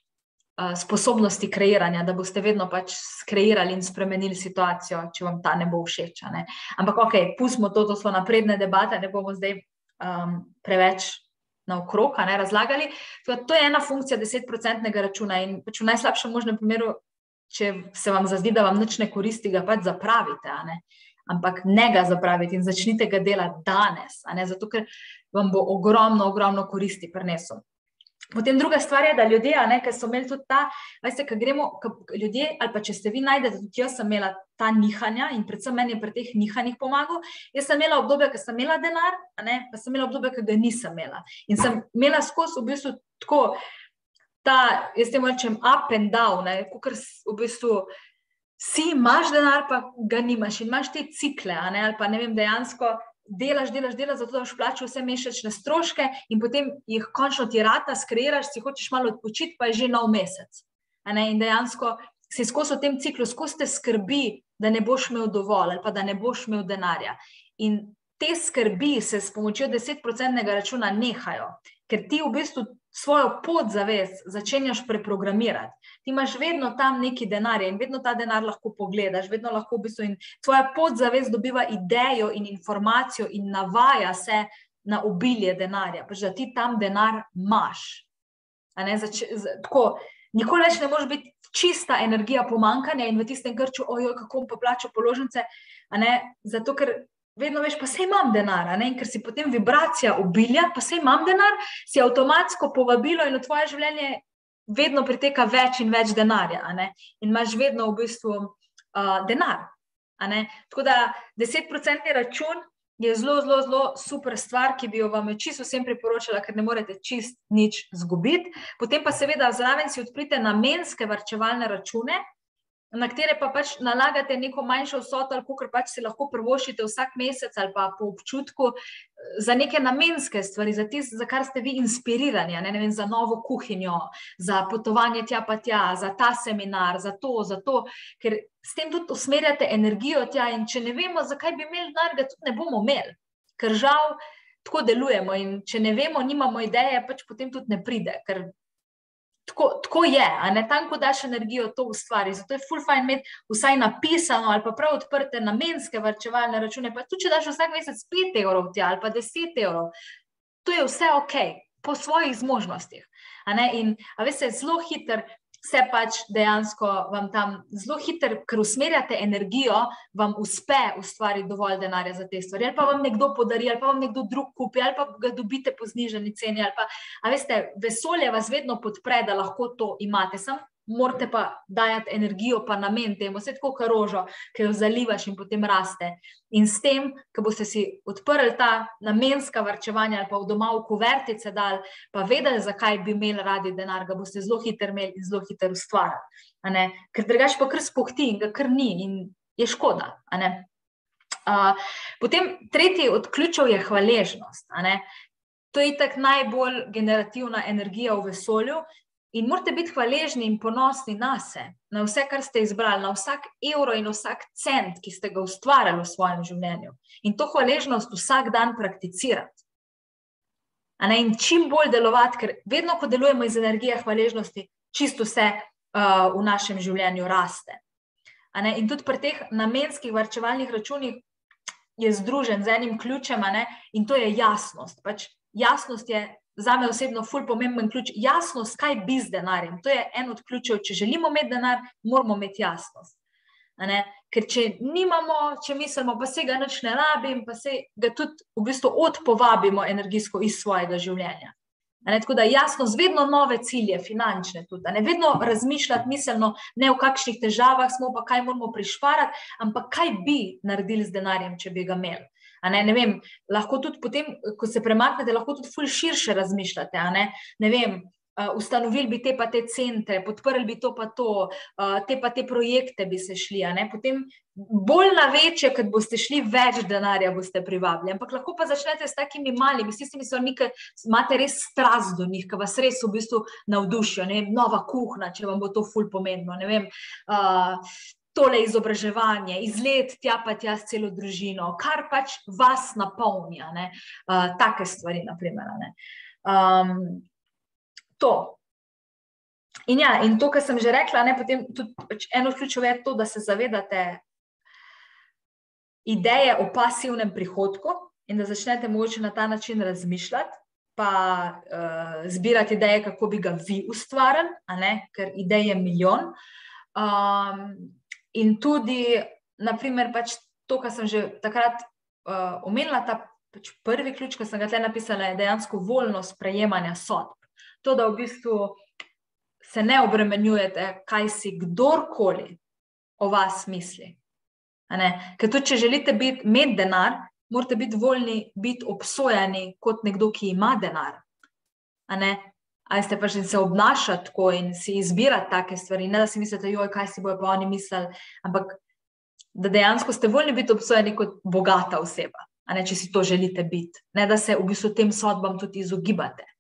sposobnosti kreiranja, da boste vedno pač skreirali in spremenili situacijo, če vam ta ne bo všeč. Ne? Ampak ok, pustimo to, to so napredne debate, ne bomo zdaj um, preveč naokrog, ne, razlagali. To je ena funkcija desetprocentnega računa in pač v najslabšem možnem primeru, če se vam zazdi, da vam nič ne koristi, ga pač zapravite, a ne? Ampak ne ga zapravite in začnite ga delati danes, a ne? Zato ker vam bo ogromno, ogromno koristi prinesel. Potem druga stvar je, da ljudje, a ne, ker so imeli tudi ta, veste, ko gremo, ko ljudje, ali pa če ste vi najdete, tudi jaz sem imela ta nihanja in predvsem meni je pri teh nihanjih pomagal, jaz sem imela obdobje, ko sem imela denar, a ne, pa sem imela obdobje, ko ga nisem imela. In sem imela skozi v bistvu tako ta, jaz temu rečem, up and down, ne, kakor v bistvu si imaš denar, pa ga nimaš in imaš te cikle, a ne, ali pa ne vem, dejansko delaš, delaš, delaš, zato da boš plačal vse mesečne stroške in potem jih končno ti rata, skreiraš, si hočeš malo odpočiti, pa je že nov mesec. A ne? In dejansko si skozi v tem ciklu, skozi te skrbi, da ne boš imel dovolj ali pa da ne boš imel denarja. In te skrbi se s pomočjo desetprocentnega računa nehajo, ker ti v bistvu svojo podzavest začenjaš preprogramirati. Ti imaš vedno tam neki denarje in vedno ta denar lahko pogledaš, vedno lahko v bistvu in tvoja podzavest dobiva idejo in informacijo in navaja se na obilje denarja, pač da ti tam denar imaš. A ne, zač, z, tako, nikoli več ne može biti čista energija pomankanja in v tistem grču, ojoj, kako bom pa plačal položnice, a ne, zato ker vedno veš, pa sej imam denar, a ne, in ker si potem vibracija obilja, pa sej imam denar, si avtomatsko povabilo in v tvoje življenje vedno priteka več in več denarja, a ne, in imaš vedno v bistvu uh, denar, a ne, tako da desetprocentni račun je zelo, zelo, zelo super stvar, ki bi jo vam čisto vsem priporočala, ker ne morete čist nič zgubiti. Potem pa seveda zraven si odprite namenske varčevalne račune, na katere pa pač nalagate neko manjšo vsoto, ali kakor pač si lahko privoščite vsak mesec ali pa po občutku za neke namenske stvari, za tist, za kar ste vi inspirirani, ne, ne vem, za novo kuhinjo, za potovanje tja pa tja, za ta seminar, za to, za to, ker s tem tudi usmerjate energijo tja in če ne vemo, zakaj bi imeli denar, ga tudi ne bomo imeli, ker žal tako delujemo in če ne vemo, nimamo ideje, pač potem tudi ne pride, ker Tako, tako je, a ne, tam, ko daš energijo, to ustvari. Zato je ful fajn imeti vsaj napisano ali pa prav odprte namenske varčevalne račune, pa tudi, če daš vsak mesec pet evrov tja ali pa deset evrov, to je vse okej, po svojih zmožnostih. A ne, in a veste, zelo hiter se pač dejansko vam tam, zelo hiter, ker usmerjate energijo, vam uspe ustvariti dovolj denarja za te stvari, ali pa vam nekdo podari, ali pa vam nekdo drug kupi, ali pa ga dobite po znižani ceni, ali pa, a veste, vesolje vas vedno podpre, da lahko to imate, sam morate pa dajati energijo pa namen temu, vse tako kot rožo, ki jo zalivaš in potem raste. In s tem, ko boste si odprli ta namenska varčevanja ali pa v doma v kuvertice dali, pa vedeli, zakaj bi imeli radi denar, ga boste zelo hiter imeli in zelo hiter ustvarjali. A ne? Ker drugače pa kar spohti in ga kar ni in je škoda. A ne? Uh, potem tretji od ključev je hvaležnost. A ne? To je itak najbolj generativna energija v vesolju. In morate biti hvaležni in ponosni na se, na vse, kar ste izbrali, na vsak evro in vsak cent, ki ste ga ustvarjali v svojem življenju. In to hvaležnost vsak dan prakticirati. A ne? In čim bolj delovati, ker vedno, ko delujemo iz energije hvaležnosti, čisto vse uh, v našem življenju raste. A ne? In tudi pri teh namenskih varčevalnih računih je združen z enim ključem, a ne? In to je jasnost. Pač jasnost je zame osebno ful pomemben ključ, jasnost, kaj bi z denarjem. To je en od ključev, če želimo imeti denar, moramo imeti jasnost. A ne? Ker če nimamo, če mislimo, pa se ga nič ne rabim, pa se ga tudi v bistvu odpovabimo energijsko iz svojega življenja. A ne? Tako da jasnost, vedno nove cilje, finančne tudi. A ne? Vedno razmišljati miselno, ne v kakšnih težavah smo, pa kaj moramo prišparati, ampak kaj bi naredili z denarjem, če bi ga imeli. A ne, ne vem, lahko tudi potem, ko se premaknete, lahko tudi ful širše razmišljate, a ne, ne vem, uh, ustanovili bi te pa te centre, podprli bi to pa to, uh, te pa te projekte bi se šli, a ne, potem bolj na večje, kad boste šli, več denarja boste privabili, ampak lahko pa začnete s takimi malimi, s tistimi stvarmi, ki imate res strast do njih, ki vas res v bistvu navdušijo, ne vem, nova kuhna, če vam bo to ful pomembno, ne vem, uh, tole izobraževanje, izlet tja pa tja s celo družino, kar pač vas napolnja, ne, uh, take stvari, naprimer, ne. Um, to. In ja, in to, kar sem že rekla, ne, potem tudi pač eno ključev je to, da se zavedate ideje o pasivnem prihodku in da začnete mogoče na ta način razmišljati, pa uh, zbirati ideje, kako bi ga vi ustvarili, a ne, ker idej je milijon. Um, In tudi, naprimer, pač to, kar sem že takrat uh, omenila, ta pač prvi ključ, ki sem ga tle napisala, je dejansko voljnost sprejemanja sodb. To, da v bistvu se ne obremenjujete, kaj si kdorkoli o vas misli. A ne? Ker tudi, če želite biti, imeti denar, morate biti voljni biti obsojeni kot nekdo, ki ima denar. A ne? Ali ste pač in se obnašati tako in si izbirati take stvari, ne da si mislite, joj, kaj si bojo pa oni mislili, ampak da dejansko ste voljni biti obsojeni kot bogata oseba, a ne, če si to želite biti, ne da se v bistvu tem sodbam tudi izogibate.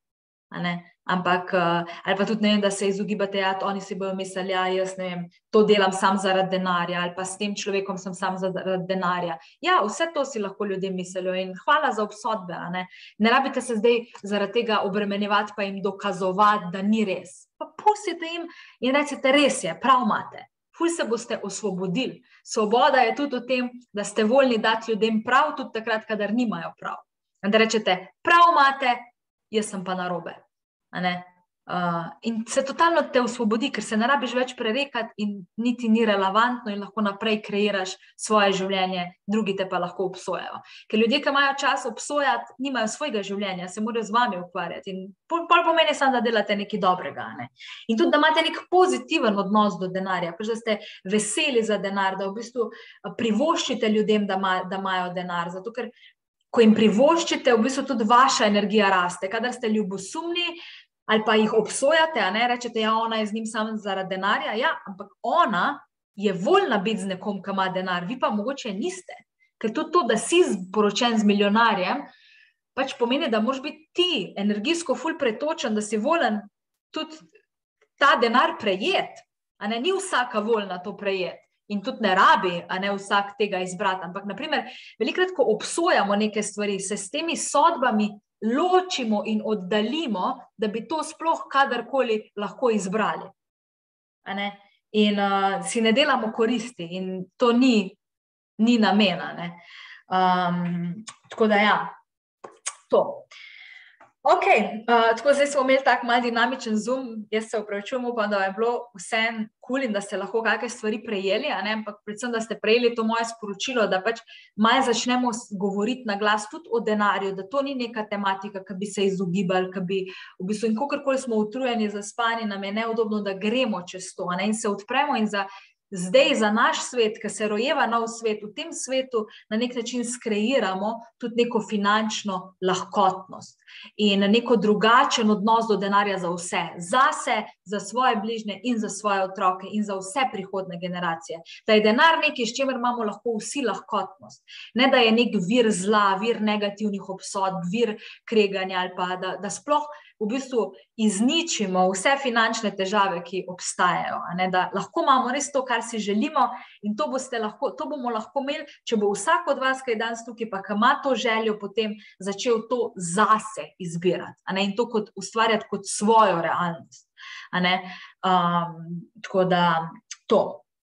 a ne. Ampak, ali pa tudi ne vem, da se izogibate, ja, oni si bojo mislili, ja, jaz ne vem, to delam sam zaradi denarja, ali pa s tem človekom sem sam zaradi denarja. Ja, vse to si lahko ljudje mislijo in hvala za obsodbe, a ne. Ne rabite se zdaj zaradi tega obremenjevati pa jim dokazovati, da ni res. Pa pustite jim in recite, res je, prav imate. Ful se boste osvobodili. Svoboda je tudi v tem, da ste voljni dati ljudem prav, tudi takrat, kadar nimajo prav. In da rečete, prav imate, jaz sem pa narobe. A ne? Uh, in se totalno te osvobodi, ker se ne rabiš več prerekati in niti ni relevantno in lahko naprej kreiraš svoje življenje, drugi te pa lahko obsojajo. Ker ljudje, ki imajo čas obsojati, nimajo svojega življenja, se morajo z vami ukvarjati in pol, pol pomeni samo, da delate nekaj dobrega. Ne? In tudi, da imate nek pozitiven odnos do denarja, pač da ste veseli za denar, da v bistvu privoščite ljudem, da, ma, da imajo denar, zato ker ko jim privoščite, v bistvu tudi vaša energija raste, kadar ste ljubosumni, ali pa jih obsojate, a ne, rečete, ja, ona je z njim samo zaradi denarja, ja, ampak ona je voljna biti z nekom, ki ima denar, vi pa mogoče niste, ker tudi to, da si poročen z milijonarjem, pač pomeni, da moraš biti ti energijsko ful pretočen, da si voljen tudi ta denar prejeti, a ne, ni vsaka voljna to prejeti. In tudi ne rabi, a ne vsak tega izbrati. Ampak, naprimer, velikrat, ko obsojamo neke stvari, se s temi sodbami ločimo in oddaljimo, da bi to sploh kadarkoli lahko izbrali. A ne? In uh, si ne delamo koristi in to ni, ni namena. Ne? Um, tako da ja, to. Ok, uh, tako zdaj smo imeli tak malo dinamičen zoom, jaz se opravičujem, upam, da je bilo vse cool in da ste lahko kakšne stvari prejeli, a ne, ampak predvsem, da ste prejeli to moje sporočilo, da pač malo začnemo govoriti na glas tudi o denarju, da to ni neka tematika, ki bi se izogibali, ki bi v bistvu in kakorkoli smo utrujeni, zaspani, nam je neudobno, da gremo čez to, a ne, in se odpremo in za zdaj za naš svet, ki se rojeva nov svet, v tem svetu na nek način skreiramo tudi neko finančno lahkotnost in neko drugačen odnos do denarja za vse, zase, za svoje bližnje in za svoje otroke in za vse prihodne generacije. Da je denar nekaj, s čimer imamo lahko vsi lahkotnost. Ne, da je nek vir zla, vir negativnih obsodb, vir kreganja ali pa da, da sploh v bistvu izničimo vse finančne težave, ki obstajajo, a ne, da lahko imamo res to, kar si želimo in to, boste lahko, to bomo lahko imeli, če bo vsak od vas, ki je danes tukaj, pa ki ima to željo, potem začel to zase izbirati, a ne, in to kot ustvarjati kot svojo realnost. A ne, um, tako da to.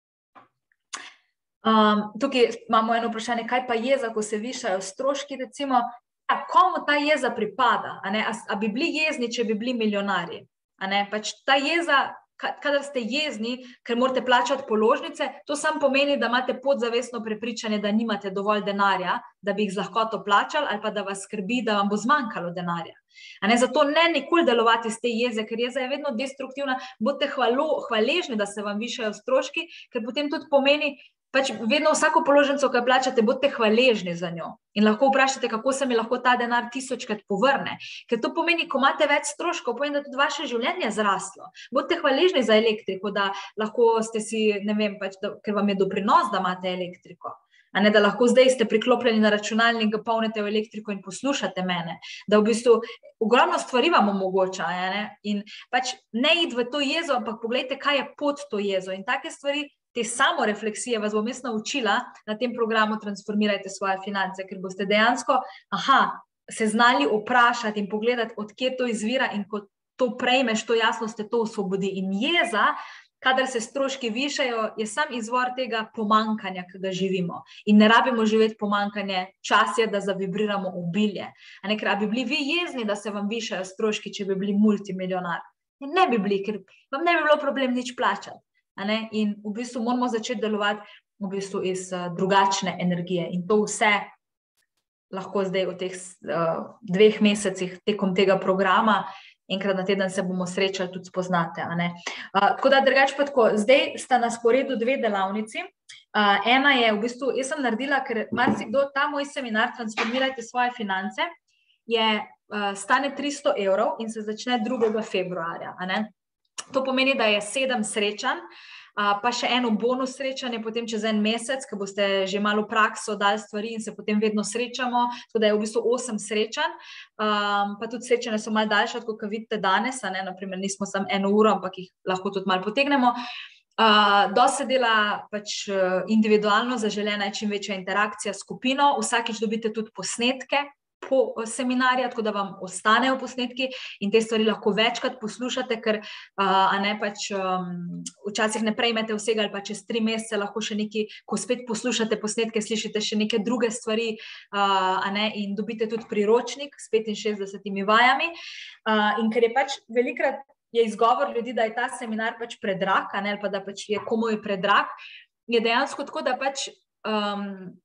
Um, tukaj imamo eno vprašanje, kaj pa jeza, ko se višajo stroški, recimo, komu ta jeza pripada, a ne, a, a bi bili jezni, če bi bili milijonarji, a ne, pač ta jeza, kadar ste jezni, ker morate plačati položnice, to samo pomeni, da imate podzavestno prepričanje, da nimate dovolj denarja, da bi jih z lahkoto plačali, ali pa da vas skrbi, da vam bo zmanjkalo denarja. A ne, zato ne nikoli delovati iz te jeze, ker jeza je vedno destruktivna, bodite hvalo, hvaležni, da se vam višajo stroški, ker potem tudi pomeni, pač vedno vsako položnico, ki plačate, bodite hvaležni za njo. In lahko vprašate, kako se mi lahko ta denar tisočkrat povrne. Ker to pomeni, ko imate več stroškov, pomeni, da tudi vaše življenje zraslo. Bodite hvaležni za elektriko, da lahko ste si, ne vem, pač, da, ker vam je doprinos, da imate elektriko. A ne, da lahko zdaj ste priklopljeni na računalnik, ga polnite v elektriko in poslušate mene. Da v bistvu ogromno stvari vam omogoča. Ne? In pač ne id v to jezo, ampak pogledajte, kaj je pod to jezo. In take stvari, te samorefleksije vas bom jaz naučila na tem programu Transformirajte svoje finance, ker boste dejansko aha, se znali vprašati in pogledati, od kje to izvira in ko to prejmeš, to jasnost te to osvobodi. In jeza, kadar se stroški višajo, je sam izvor tega pomankanja, ki ga živimo. In ne rabimo živeti pomankanje, čas je, da zavibriramo obilje. A ne, ker a bi bili vi jezni, da se vam višajo stroški, če bi bili multimiljonar? In ne bi bili, ker vam ne bi bilo problem nič plačati. A ne? In v bistvu moramo začeti delovati v bistvu iz uh, drugačne energije. In to vse lahko zdaj v teh uh, dveh mesecih tekom tega programa, enkrat na teden se bomo srečali, tudi spoznate. A ne? Uh, tako da drugače pa tako, zdaj sta na sporedu dve delavnici. Uh, ena je v bistvu, jaz sem naredila, ker marsikdo ta moj seminar Transformirajte svoje finance, je, uh, stane tristo evrov in se začne drugega februarja. A ne? To pomeni, da je sedem srečanj, pa še eno bonus srečanje potem čez en mesec, ko boste že malo v prakso dali stvari in se potem vedno srečamo, tako da je v bistvu osem srečanj, um, pa tudi srečanje so malo daljše, kot vidite danes, a ne, naprimer nismo samo eno uro, ampak jih lahko tudi malo potegnemo. Uh, dosti se dela pač uh, individualno, zaželena je čim večja interakcija s skupino, vsakič dobite tudi posnetke po uh, seminarju, tako da vam ostanejo posnetki in te stvari lahko večkrat poslušate, ker uh, a ne pač um, včasih ne prejmete vsega ali pa čez tri mesece lahko še neki, ko spet poslušate posnetke, slišite še neke druge stvari uh, a ne, in dobite tudi priročnik s petinšestdesetimi vajami uh, in ker je pač velikrat je izgovor ljudi, da je ta seminar pač predrag, ali pa da pač je komu je predrag, je dejansko tako, da pač um,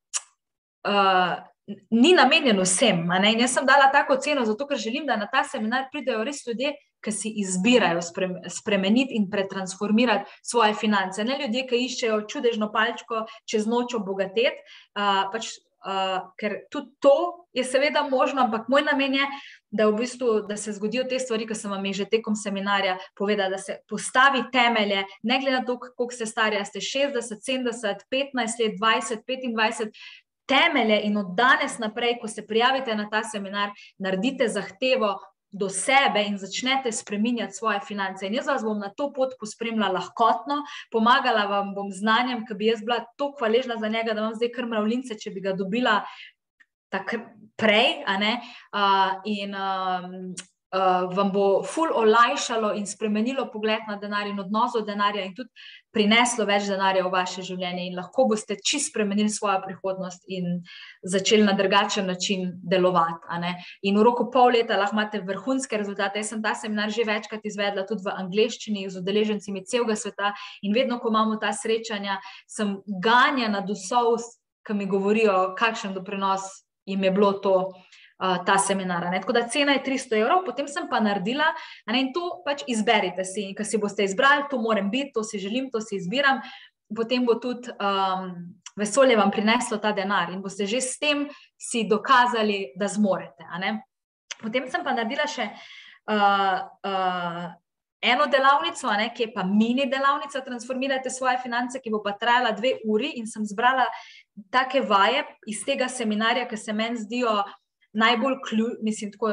uh, ni namenjen vsem. In jaz sem dala tako ceno, zato ker želim, da na ta seminar pridejo res ljudje, ki si izbirajo spremeniti in pretransformirati svoje finance. Ne ljudje, ki iščejo čudežno palčko čez noč obogateti, uh, pač Uh, ker tudi to je seveda možno, ampak moj namen je, da v bistvu, da se zgodijo te stvari, ki sem vam že tekom seminarja povedala, da se postavi temelje, ne glede na to, koliko ste stari, ste šestdeset, sedemdeset, petnajst let, dvajset, petindvajset, temelje in od danes naprej, ko se prijavite na ta seminar, naredite zahtevo do sebe in začnete spreminjati svoje finance. In jaz vas bom na to pot pospremila lahkotno, pomagala vam bom znanjem, ki bi jaz bila toliko hvaležna za njega, da vam zdaj kar mravljince, če bi ga dobila tak prej, a ne, uh, in um, uh, vam bo ful olajšalo in spremenilo pogled na denar in odnos do denarja in tudi prineslo več denarja v vaše življenje in lahko boste čisto spremenili svojo prihodnost in začeli na drugačen način delovati. A ne? In v roku pol leta lahko imate vrhunske rezultate. Jaz sem ta seminar že večkrat izvedla tudi v angleščini z udeležencimi celega sveta in vedno, ko imamo ta srečanja, sem ganjena do solz, ki mi govorijo, kakšen doprinos jim je bilo to, uh, ta seminar. Ne? Tako da cena je tristo evrov, potem sem pa naredila, a ne, in to pač izberite si, in ko si boste izbrali, to moram biti, to si želim, to si izbiram, potem bo tudi um, vesolje vam prineslo ta denar in boste že s tem si dokazali, da zmorete. A ne? Potem sem pa naredila še uh, uh, eno delavnico, a ne, ki je pa mini delavnica, transformirajte svoje finance, ki bo pa trajala dve uri in sem zbrala take vaje iz tega seminarja, ki se meni zdijo najbolj ključ, mislim tako,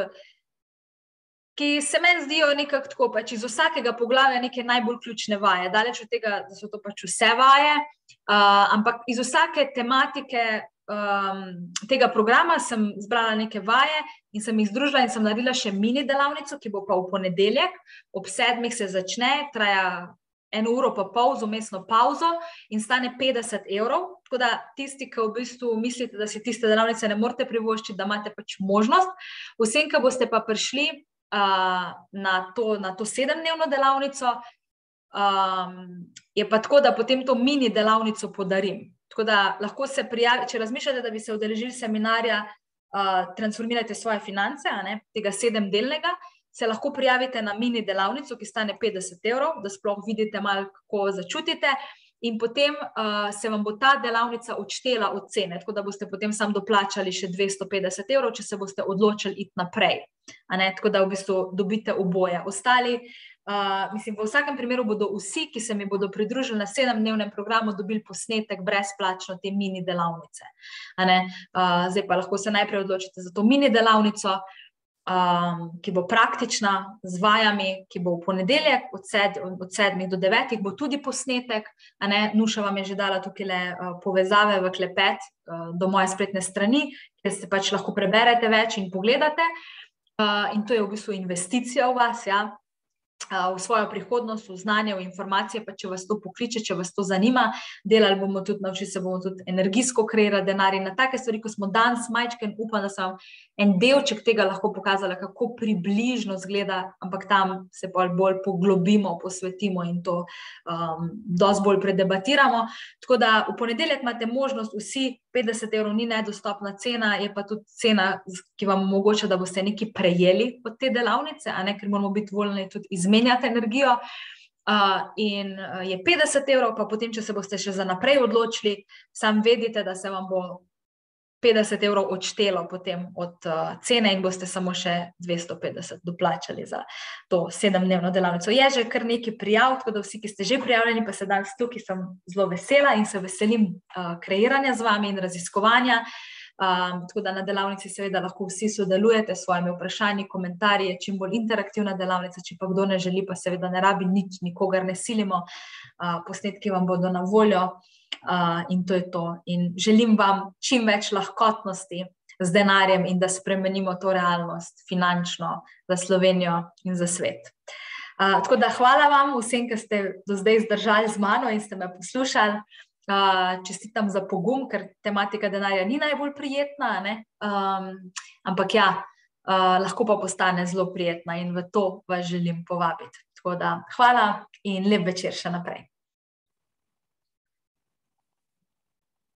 ki se meni zdijo nekako tako, pač iz vsakega poglavja neke najbolj ključne vaje. Daleč od tega, da so to pač vse vaje, uh, ampak iz vsake tematike um, tega programa sem zbrala neke vaje in sem jih združila in sem naredila še mini delavnico, ki bo pa v ponedeljek, ob sedmih se začne, traja eno uro pa pol z vmesno pauzo in stane petdeset evrov, tako da tisti, ki v bistvu mislite, da si tiste delavnice ne morete privoščiti, da imate pač možnost. Vsem, ki boste pa prišli uh, na, to, na to sedemdnevno delavnico, um, je pa tako, da potem to mini delavnico podarim. Tako da lahko se prijavite, če razmišljate, da bi se udeležili seminarja uh, Transformirajte svoje finance, a ne, tega sedemdelnega, se lahko prijavite na mini delavnico, ki stane petdeset evrov, da sploh vidite malo, kako začutite in potem uh, se vam bo ta delavnica odštela od cene, tako da boste potem sam doplačali še dvesto petdeset evrov, če se boste odločili iti naprej. A ne? Tako da v bistvu dobite oboje. Ostali, uh, mislim, v vsakem primeru bodo vsi, ki se mi bodo pridružili na sedemdnevnem programu, dobili posnetek brezplačno te mini delavnice. A ne? Uh, zdaj pa lahko se najprej odločite za to mini delavnico, Um, ki bo praktična z vajami, ki bo v ponedeljek od, sed, od sedmih do devetih, bo tudi posnetek, a ne, Nuša vam je že dala tukaj le uh, povezave v klepet uh, do moje spletne strani, kjer se pač lahko preberete več in pogledate uh, in to je v bistvu investicija v vas, ja, uh, v svojo prihodnost, v znanje, v informacije, pa če vas to pokliče, če vas to zanima, delali bomo tudi, naučili se bomo tudi energijsko kreirati denar in na take stvari, ko smo danes majčke in upam, da sem en delček tega lahko pokazala, kako približno zgleda, ampak tam se bolj, bolj poglobimo, posvetimo in to um, dosti bolj predebatiramo. Tako da v ponedeljek imate možnost vsi, petdeset evrov ni nedostopna cena, je pa tudi cena, ki vam omogoča, da boste nekaj prejeli od te delavnice, a ne, ker moramo biti voljni tudi izmenjati energijo. Uh, in uh, je petdeset evrov, pa potem, če se boste še za naprej odločili, sam vedite, da se vam bo petdeset evrov odštelo potem od uh, cene in boste samo še dvesto petdeset doplačali za to sedemdnevno delavnico. Je že kar nekaj prijav, tako da vsi, ki ste že prijavljeni, pa se danes tukaj sem zelo vesela in se veselim uh, kreiranja z vami in raziskovanja. Um, tako da na delavnici seveda lahko vsi sodelujete s svojimi vprašanji, komentarji, je čim bolj interaktivna delavnica, če pa kdo ne želi, pa seveda ne rabi nič, nikogar ne silimo, uh, posnetki vam bodo na voljo uh, in to je to. In želim vam čim več lahkotnosti z denarjem in da spremenimo to realnost finančno za Slovenijo in za svet. Uh, tako da hvala vam vsem, ki ste do zdaj zdržali z mano in ste me poslušali. Uh, čestitam za pogum, ker tematika denarja ni najbolj prijetna, ne? Um, ampak ja, uh, lahko pa postane zelo prijetna in v to vas želim povabiti. Tako da hvala in lep večer še naprej.